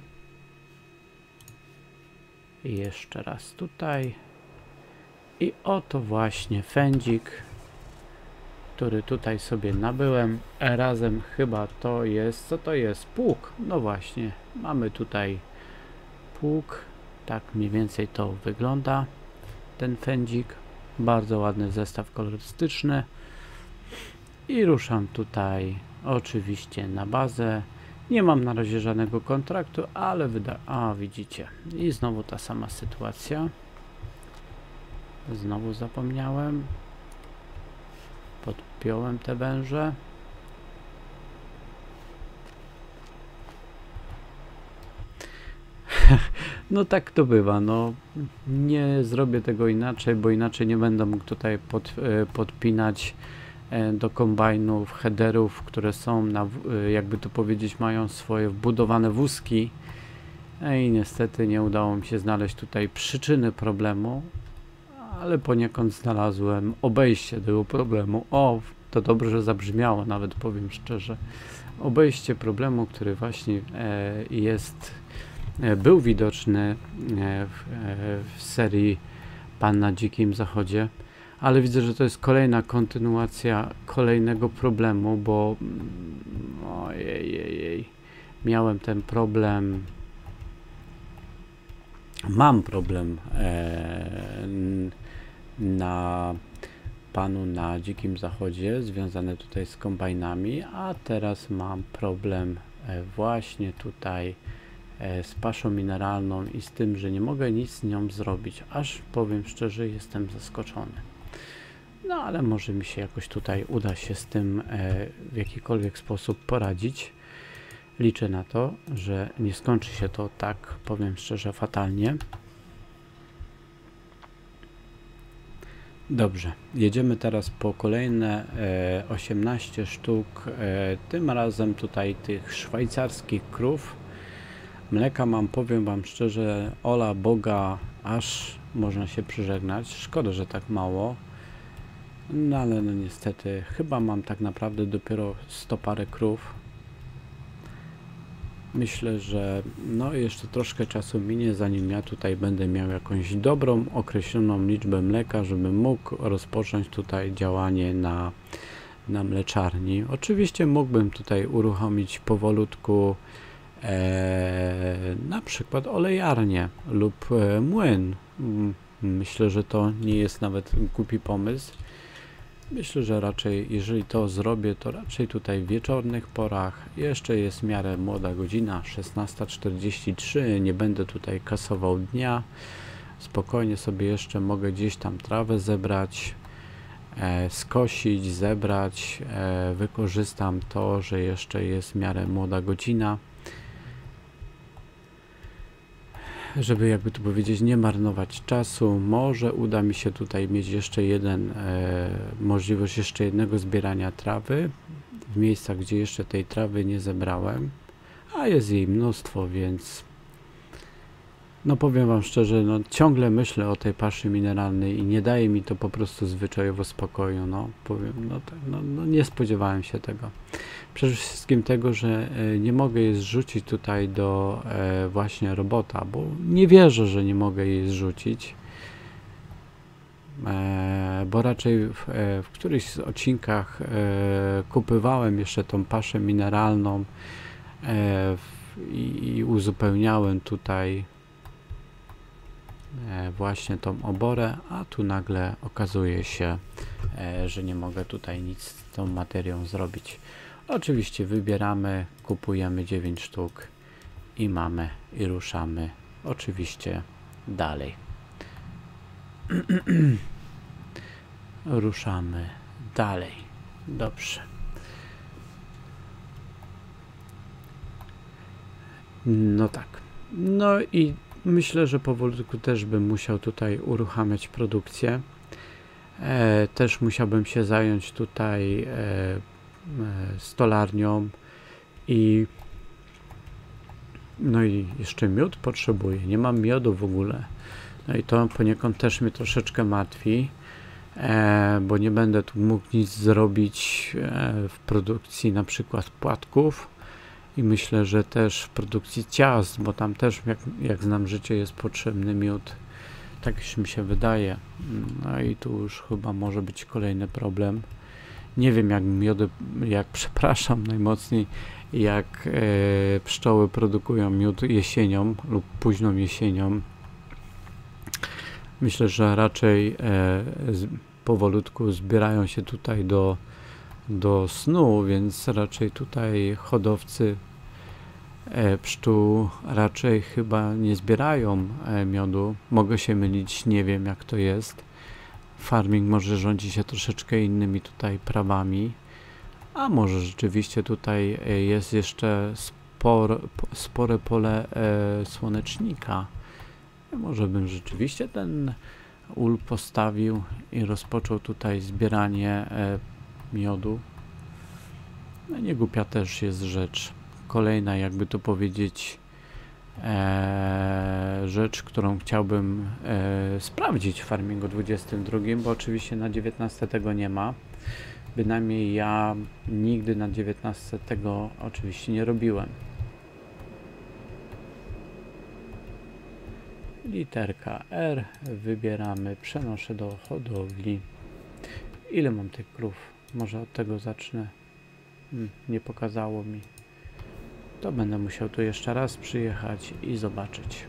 I jeszcze raz tutaj. I oto właśnie fędzik, który tutaj sobie nabyłem. Razem chyba to jest, co to jest? Pług. No właśnie, mamy tutaj pług. Tak mniej więcej to wygląda. Ten fędzik. Bardzo ładny zestaw kolorystyczny. I ruszam tutaj oczywiście na bazę. Nie mam na razie żadnego kontraktu, ale widzicie. I znowu ta sama sytuacja. Znowu zapomniałem. Podpiąłem te węże. No tak to bywa, no nie zrobię tego inaczej, bo inaczej nie będę mógł tutaj podpinać do kombajnów headerów, które są na, jakby to powiedzieć, mają swoje wbudowane wózki. I niestety nie udało mi się znaleźć tutaj przyczyny problemu, ale poniekąd znalazłem obejście tego problemu. O, to dobrze, że zabrzmiało, nawet powiem szczerze. Obejście problemu, który właśnie był widoczny w serii Pan na Dzikim Zachodzie, ale widzę, że to jest kolejna kontynuacja kolejnego problemu, bo ojej, miałem ten problem, mam problem na Panu na Dzikim Zachodzie związany tutaj z kombajnami, a teraz mam problem właśnie tutaj z paszą mineralną i z tym, że nie mogę nic z nią zrobić. Aż powiem szczerze, jestem zaskoczony. No ale może mi się jakoś tutaj uda się z tym w jakikolwiek sposób poradzić. Liczę na to, że nie skończy się to tak, powiem szczerze, fatalnie. Dobrze, jedziemy teraz po kolejne 18 sztuk, tym razem tutaj tych szwajcarskich krów. Mleka mam, powiem wam szczerze, ola Boga, aż można się przyżegnać. Szkoda, że tak mało. No ale no niestety, chyba mam tak naprawdę dopiero 100 parę krów. Myślę, że no jeszcze troszkę czasu minie, zanim ja tutaj będę miał jakąś dobrą, określoną liczbę mleka, żebym mógł rozpocząć tutaj działanie na mleczarni. Oczywiście mógłbym tutaj uruchomić powolutku na przykład olejarnię lub młyn. Myślę, że to nie jest nawet głupi pomysł. Myślę, że raczej, jeżeli to zrobię, to raczej tutaj w wieczornych porach. Jeszcze jest w miarę młoda godzina, 16:43. Nie będę tutaj kasował dnia. Spokojnie sobie jeszcze mogę gdzieś tam trawę zebrać, skosić, zebrać. Wykorzystam to, że jeszcze jest w miarę młoda godzina, żeby jakby tu powiedzieć, nie marnować czasu. Może uda mi się tutaj mieć jeszcze możliwość jeszcze jednego zbierania trawy w miejscach, gdzie jeszcze tej trawy nie zebrałem, a jest jej mnóstwo, więc no powiem wam szczerze, no ciągle myślę o tej paszy mineralnej i nie daje mi to po prostu zwyczajowo spokoju. No powiem, no nie spodziewałem się tego. Przede wszystkim tego, że nie mogę jej zrzucić tutaj do właśnie robota, bo nie wierzę, że nie mogę jej zrzucić, bo raczej w którychś z odcinkach kupywałem jeszcze tą paszę mineralną i uzupełniałem tutaj właśnie tą oborę, a tu nagle okazuje się, że nie mogę tutaj nic z tą materią zrobić. Oczywiście wybieramy, kupujemy 9 sztuk i ruszamy oczywiście dalej. Ruszamy dalej. Dobrze. No tak. No i myślę, że powolutku też bym musiał tutaj uruchamiać produkcję. Też musiałbym się zająć tutaj stolarnią i no i jeszcze miód potrzebuję. Nie mam miodu w ogóle. No i to poniekąd też mnie troszeczkę martwi, bo nie będę tu mógł nic zrobić w produkcji na przykład płatków i myślę, że też w produkcji ciast, bo tam też jak znam życie jest potrzebny miód. Tak już mi się wydaje. No i tu już chyba może być kolejny problem. Nie wiem przepraszam najmocniej, jak pszczoły produkują miód jesienią lub późną jesienią. Myślę, że raczej powolutku zbierają się tutaj do snu, więc raczej tutaj hodowcy pszczół raczej chyba nie zbierają miodu. Mogę się mylić, nie wiem jak to jest. Farming może rządzi się troszeczkę innymi tutaj prawami, a może rzeczywiście tutaj jest jeszcze spore pole słonecznika. Może bym rzeczywiście ten ul postawił i rozpoczął tutaj zbieranie miodu. No nie głupia też jest rzecz. Kolejna, jakby to powiedzieć, rzecz, którą chciałbym sprawdzić w Farmingu 22, bo oczywiście na 19 tego nie ma. Bynajmniej ja nigdy na 19 tego oczywiście nie robiłem. Literka R, wybieramy, przenoszę do hodowli. Ile mam tych krów? Może od tego zacznę. Nie pokazało mi. To będę musiał tu jeszcze raz przyjechać i zobaczyć.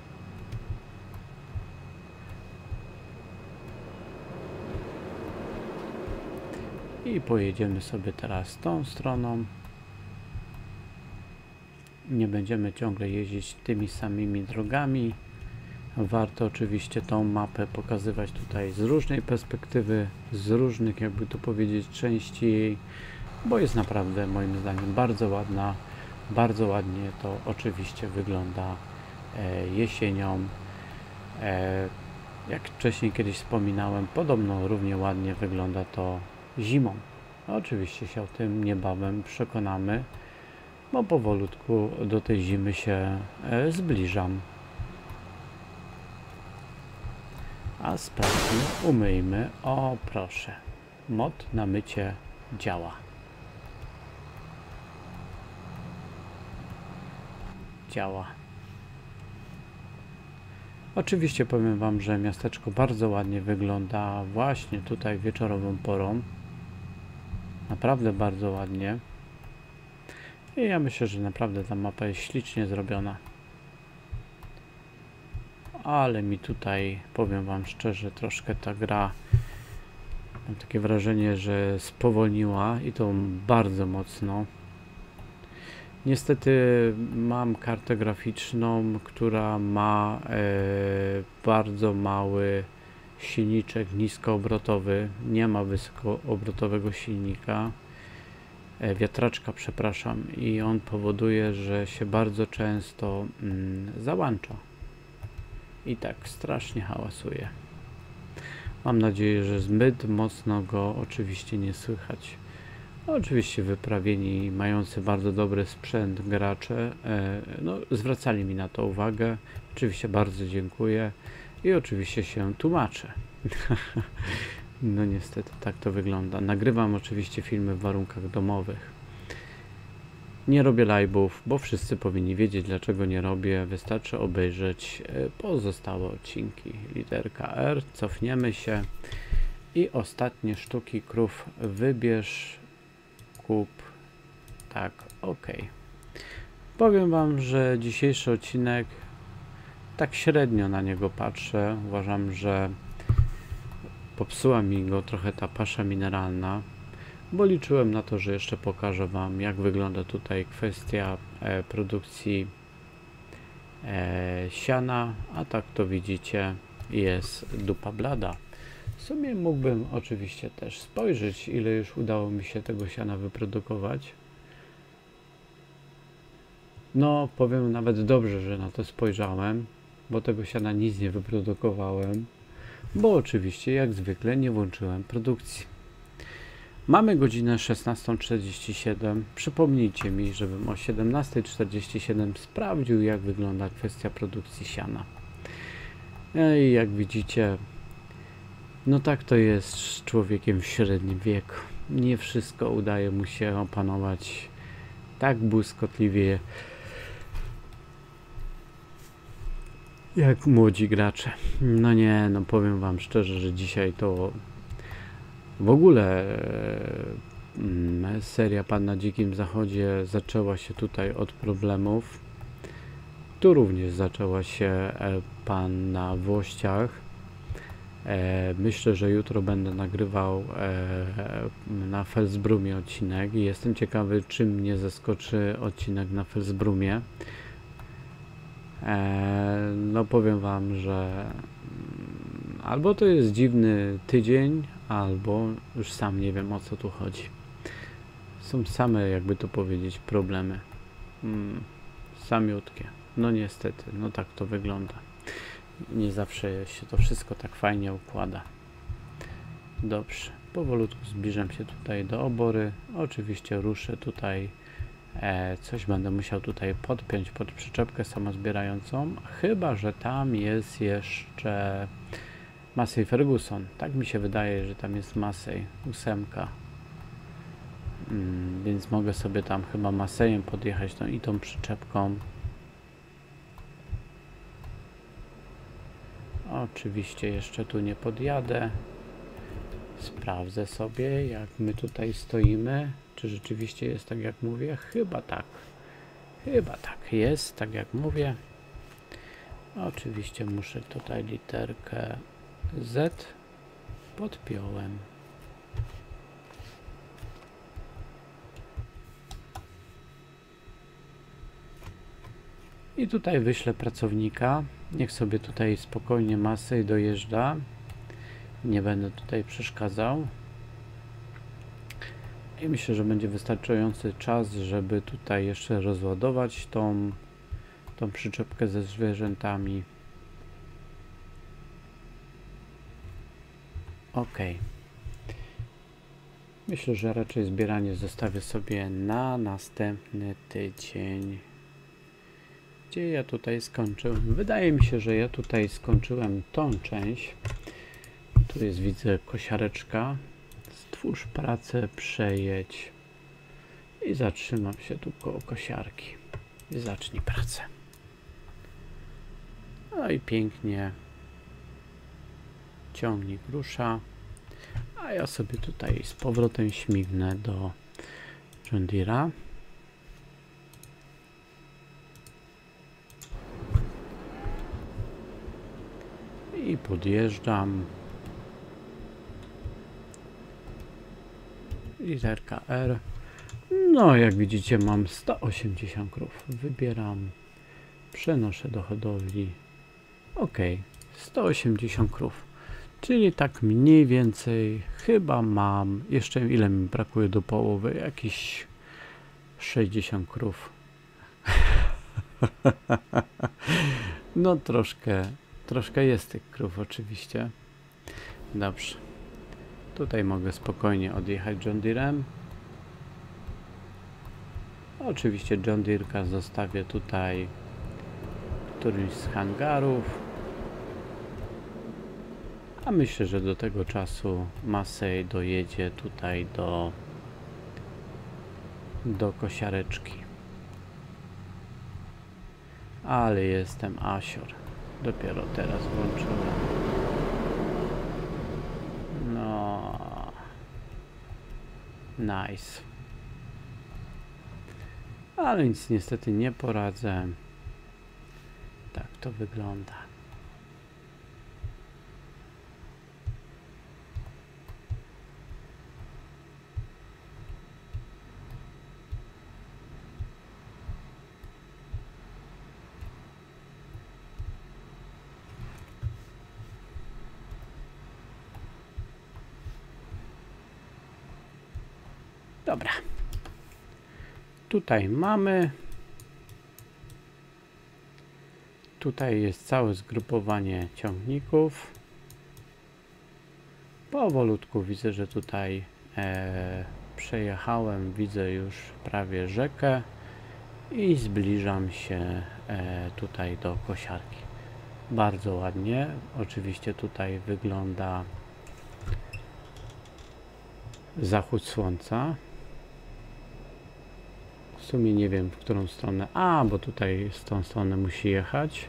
I pojedziemy sobie teraz tą stroną. Nie będziemy ciągle jeździć tymi samymi drogami. Warto oczywiście tą mapę pokazywać tutaj z różnej perspektywy, z różnych, jakby to powiedzieć, części jej, bo jest naprawdę moim zdaniem bardzo ładna. Bardzo ładnie to oczywiście wygląda jesienią. Jak wcześniej kiedyś wspominałem, podobno równie ładnie wygląda to zimą. Oczywiście się o tym niebawem przekonamy, bo powolutku do tej zimy się zbliżam. A sprawdźmy, umyjmy. O proszę, mod na mycie działa. Oczywiście powiem Wam, że miasteczko bardzo ładnie wygląda właśnie tutaj wieczorową porą. Naprawdę bardzo ładnie. I ja myślę, że naprawdę ta mapa jest ślicznie zrobiona. Ale mi tutaj, powiem Wam szczerze, troszkę ta gra, mam takie wrażenie, że spowolniła i to bardzo mocno. Niestety mam kartę graficzną, która ma bardzo mały silniczek niskoobrotowy. Nie ma wysokoobrotowego silnika. Wiatraczka, przepraszam. I on powoduje, że się bardzo często załącza. I tak strasznie hałasuje. Mam nadzieję, że zbyt mocno go oczywiście nie słychać. Oczywiście wyprawieni, mający bardzo dobry sprzęt gracze no, zwracali mi na to uwagę. Oczywiście bardzo dziękuję i oczywiście się tłumaczę. No niestety tak to wygląda. Nagrywam oczywiście filmy w warunkach domowych. Nie robię live'ów, bo wszyscy powinni wiedzieć, dlaczego nie robię. Wystarczy obejrzeć pozostałe odcinki. Literka R, cofniemy się i ostatnie sztuki krów wybierz, kup. Tak, ok. Powiem Wam, że dzisiejszy odcinek tak średnio na niego patrzę. Uważam, że popsuła mi go trochę ta pasza mineralna, bo liczyłem na to, że jeszcze pokażę Wam, jak wygląda tutaj kwestia produkcji siana, a tak to widzicie, jest dupa blada. W sumie mógłbym oczywiście też spojrzeć, ile już udało mi się tego siana wyprodukować. No, powiem nawet dobrze, że na to spojrzałem, bo tego siana nic nie wyprodukowałem, bo oczywiście jak zwykle nie włączyłem produkcji. Mamy godzinę 16:47. Przypomnijcie mi, żebym o 17:47 sprawdził, jak wygląda kwestia produkcji siana. I jak widzicie, no tak to jest z człowiekiem w średnim wieku. Nie wszystko udaje mu się opanować tak błyskotliwie jak młodzi gracze. No nie, no powiem wam szczerze, że dzisiaj to w ogóle seria Pan na Dzikim Zachodzie zaczęła się tutaj od problemów. Tu również zaczęła się Pan na Włościach. Myślę, że jutro będę nagrywał na Felsbrumie odcinek i jestem ciekawy, czy mnie zaskoczy odcinek na Felsbrumie. No powiem wam, że albo to jest dziwny tydzień, albo już sam nie wiem, o co tu chodzi. Są same, jakby to powiedzieć, problemy. Samiutkie. No niestety, no tak to wygląda. Nie zawsze się to wszystko tak fajnie układa. Dobrze, powolutku zbliżam się tutaj do obory. Oczywiście ruszę tutaj. Coś będę musiał tutaj podpiąć pod przyczepkę samozbierającą. Chyba że tam jest jeszcze Massey Ferguson. Tak mi się wydaje, że tam jest Massey 8. Więc mogę sobie tam chyba Masseyem podjechać i tą przyczepką. Oczywiście jeszcze tu nie podjadę. Sprawdzę sobie, jak my tutaj stoimy. Czy rzeczywiście jest tak, jak mówię? Chyba tak. Chyba tak jest, tak jak mówię. Oczywiście muszę tutaj literkę Z podpiąłem. I tutaj wyślę pracownika. Niech sobie tutaj spokojnie Massey dojeżdża. Nie będę tutaj przeszkadzał. I myślę, że będzie wystarczający czas, żeby tutaj jeszcze rozładować tą przyczepkę ze zwierzętami. Ok. Myślę, że raczej zbieranie zostawię sobie na następny tydzień. Gdzie ja tutaj skończyłem? Wydaje mi się, że ja tutaj skończyłem tą część. Tu jest, widzę, kosiareczka. Stwórz pracę, przejedź i zatrzymam się tu koło kosiarki i zacznij pracę. No i pięknie ciągnik rusza, a ja sobie tutaj z powrotem śmignę do John Deere'a. I podjeżdżam. Literka R. No, jak widzicie, mam 180 krów. Wybieram, przenoszę do hodowli. Ok, 180 krów. Czyli tak mniej więcej chyba mam, jeszcze ile mi brakuje do połowy, jakieś 60 krów. No troszkę jest tych krów oczywiście. Dobrze. Tutaj mogę spokojnie odjechać John Deere'em. Oczywiście John Deere'ka zostawię tutaj w którymś z hangarów. A myślę, że do tego czasu Massey dojedzie tutaj do kosiareczki. Ale jestem asior. Dopiero teraz włączyłem. No. Nice. Ale nic niestety nie poradzę. Tak to wygląda. Dobra. Tutaj mamy. Tutaj jest całe zgrupowanie ciągników. Powolutku widzę, że tutaj przejechałem, widzę już prawie rzekę i zbliżam się tutaj do kosiarki. Bardzo ładnie. Oczywiście tutaj wygląda zachód słońca. W sumie nie wiem, w którą stronę. A, bo tutaj z tą stronę musi jechać.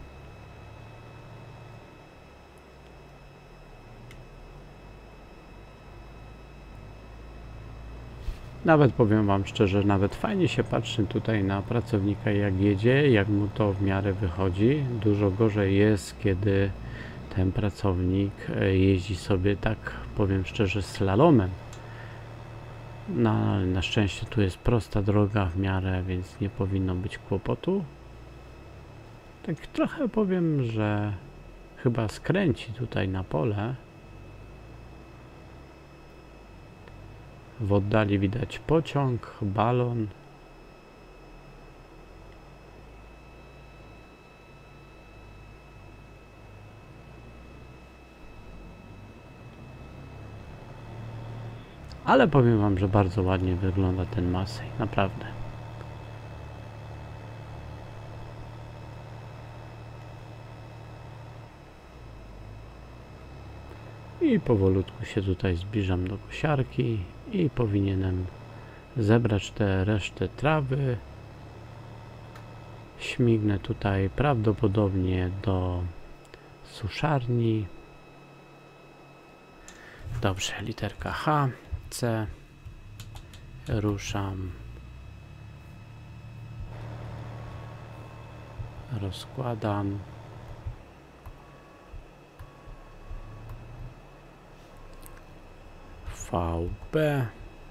Nawet powiem wam szczerze, nawet fajnie się patrzy tutaj na pracownika, jak jedzie, jak mu to w miarę wychodzi. Dużo gorzej jest, kiedy ten pracownik jeździ sobie, tak powiem szczerze, slalomem. No, ale na szczęście tu jest prosta droga w miarę, więc nie powinno być kłopotu. Tak trochę powiem, że chyba skręci tutaj na pole. W oddali widać pociąg, balon. Ale powiem wam, że bardzo ładnie wygląda ten Massey, naprawdę. I powolutku się tutaj zbliżam do kosiarki i powinienem zebrać tę resztę trawy. Śmignę tutaj prawdopodobnie do suszarni. Dobrze, literka H, C. Ruszam. Rozkładam. VB.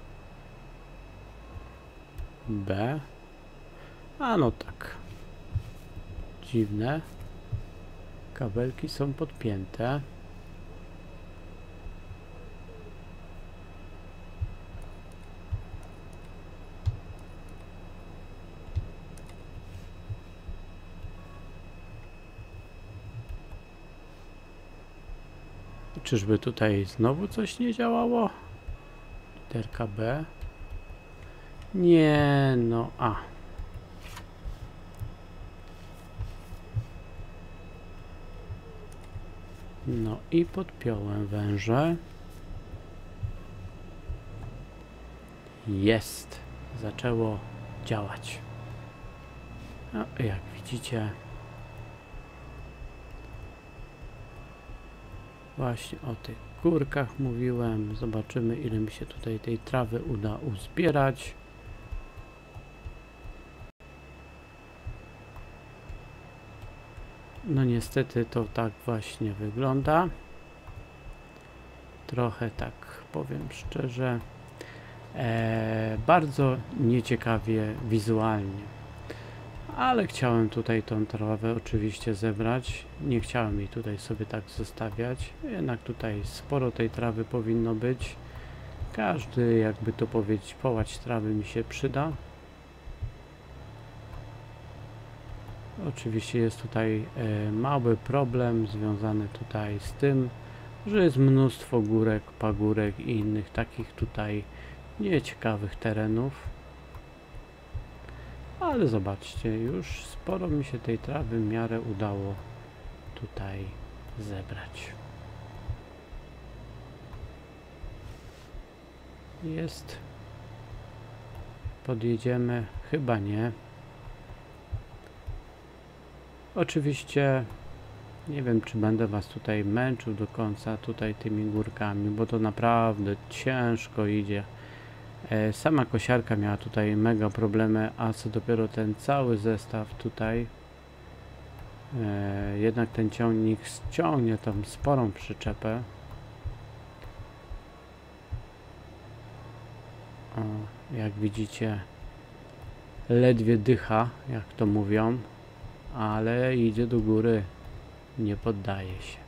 B. A no tak. Dziwne. Kabelki są podpięte. Czyżby tutaj znowu coś nie działało? Literka B. Nie, no A. No i podpiąłem węże. Jest. Zaczęło działać. No, jak widzicie, właśnie o tych górkach mówiłem. Zobaczymy, ile mi się tutaj tej trawy uda uzbierać. No niestety to tak właśnie wygląda. Trochę tak powiem szczerze. Bardzo nieciekawie wizualnie. Ale chciałem tutaj tą trawę oczywiście zebrać. Nie chciałem jej tutaj sobie tak zostawiać. Jednak tutaj sporo tej trawy powinno być. Każdy, jakby to powiedzieć, połać trawy mi się przyda. Oczywiście jest tutaj mały problem związany tutaj z tym, że jest mnóstwo górek, pagórek i innych takich tutaj nieciekawych terenów. Ale zobaczcie, już sporo mi się tej trawy w miarę udało tutaj zebrać. Jest. Podjedziemy? Chyba nie. Oczywiście nie wiem, czy będę was tutaj męczył do końca tutaj tymi górkami, bo to naprawdę ciężko idzie. Sama kosiarka miała tutaj mega problemy, a co dopiero ten cały zestaw tutaj. Jednak ten ciągnik ściągnie tam sporą przyczepę. O, jak widzicie, ledwie dycha, jak to mówią, ale idzie do góry, nie poddaje się.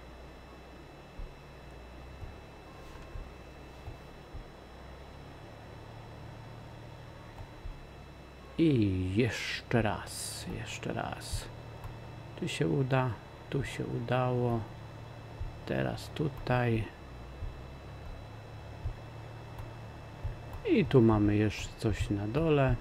I jeszcze raz, jeszcze raz. Czy się uda? Tu się udało. Teraz tutaj. I tu mamy jeszcze coś na dole.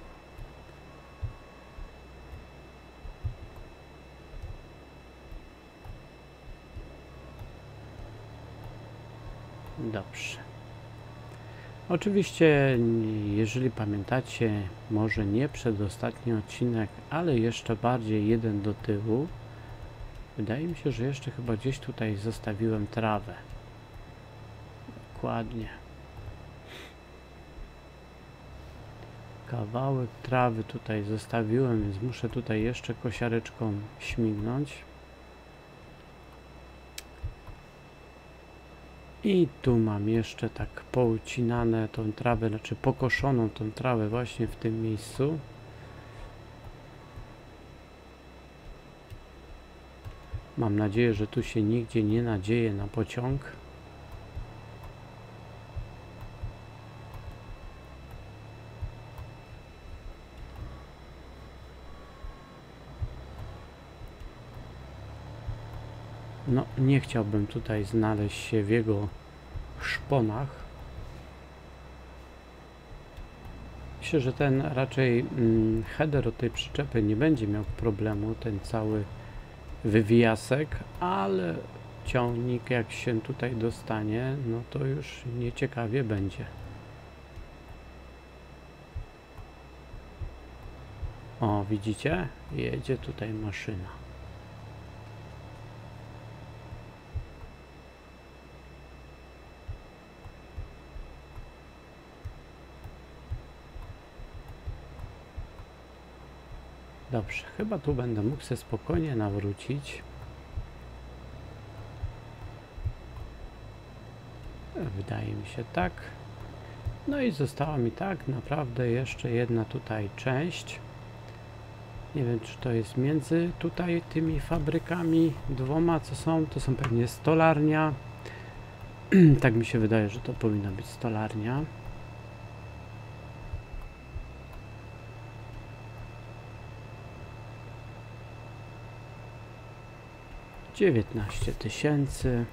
Dobrze. Oczywiście, jeżeli pamiętacie, może nie przedostatni odcinek, ale jeszcze bardziej jeden do tyłu. Wydaje mi się, że jeszcze chyba gdzieś tutaj zostawiłem trawę. Dokładnie. Kawałek trawy tutaj zostawiłem, więc muszę tutaj jeszcze kosiareczką śmignąć. I tu mam jeszcze tak poucinane tą trawę, znaczy pokoszoną tą trawę właśnie w tym miejscu. Mam nadzieję, że tu się nigdzie nie nadzieje na pociąg. No, nie chciałbym tutaj znaleźć się w jego szponach. Myślę, że ten raczej header od tej przyczepy nie będzie miał problemu, ten cały wywijasek, ale ciągnik jak się tutaj dostanie, no to już nieciekawie będzie. O, widzicie? Jedzie tutaj maszyna. Dobrze, chyba tu będę mógł sobie spokojnie nawrócić. Wydaje mi się tak. No i została mi tak naprawdę jeszcze jedna tutaj część. Nie wiem, czy to jest między tutaj tymi fabrykami dwoma, co są. To są pewnie stolarnia. Tak mi się wydaje, że to powinna być stolarnia. $19 000.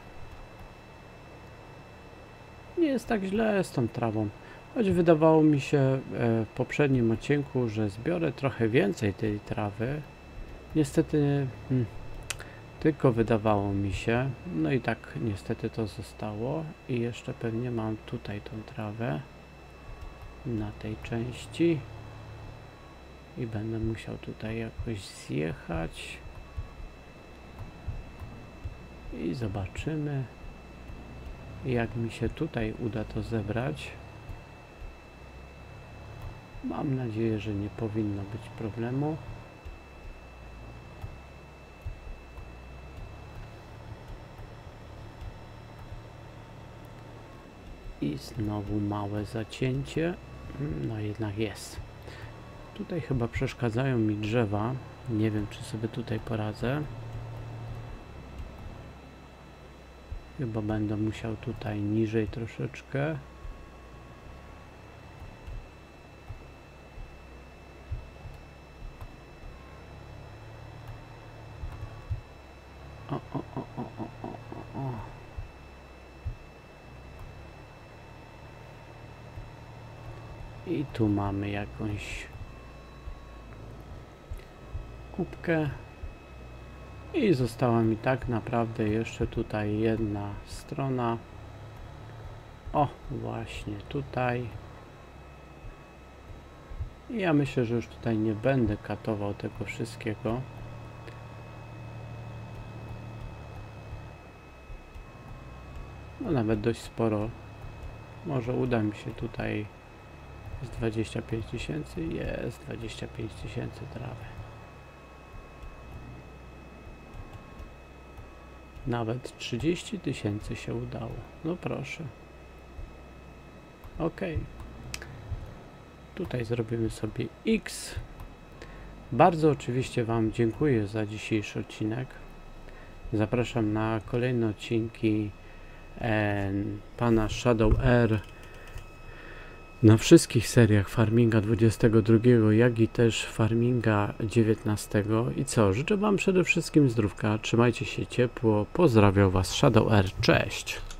Nie jest tak źle z tą trawą. Choć wydawało mi się w poprzednim odcinku, że zbiorę trochę więcej tej trawy. Niestety tylko wydawało mi się. No i tak niestety to zostało. I jeszcze pewnie mam tutaj tą trawę na tej części. I będę musiał tutaj jakoś zjechać. I zobaczymy, jak mi się tutaj uda to zebrać. Mam nadzieję, że nie powinno być problemu. I znowu małe zacięcie. No jednak jest. Tutaj chyba przeszkadzają mi drzewa. Nie wiem, czy sobie tutaj poradzę. Chyba będę musiał tutaj niżej troszeczkę. O. I tu mamy jakąś kubkę. I została mi tak naprawdę jeszcze tutaj jedna strona. O, właśnie tutaj. I ja myślę, że już tutaj nie będę katował tego wszystkiego. No nawet dość sporo. Może uda mi się tutaj. Jest 25 000. Jest 25 000 trawy. Nawet 30 000 się udało. No proszę. Ok. Tutaj zrobimy sobie X. Bardzo oczywiście Wam dziękuję za dzisiejszy odcinek. Zapraszam na kolejne odcinki pana Shadow R na wszystkich seriach Farminga 22, jak i też Farminga 19. I co? Życzę Wam przede wszystkim zdrówka, trzymajcie się ciepło, pozdrawiam Was Shadow R, cześć!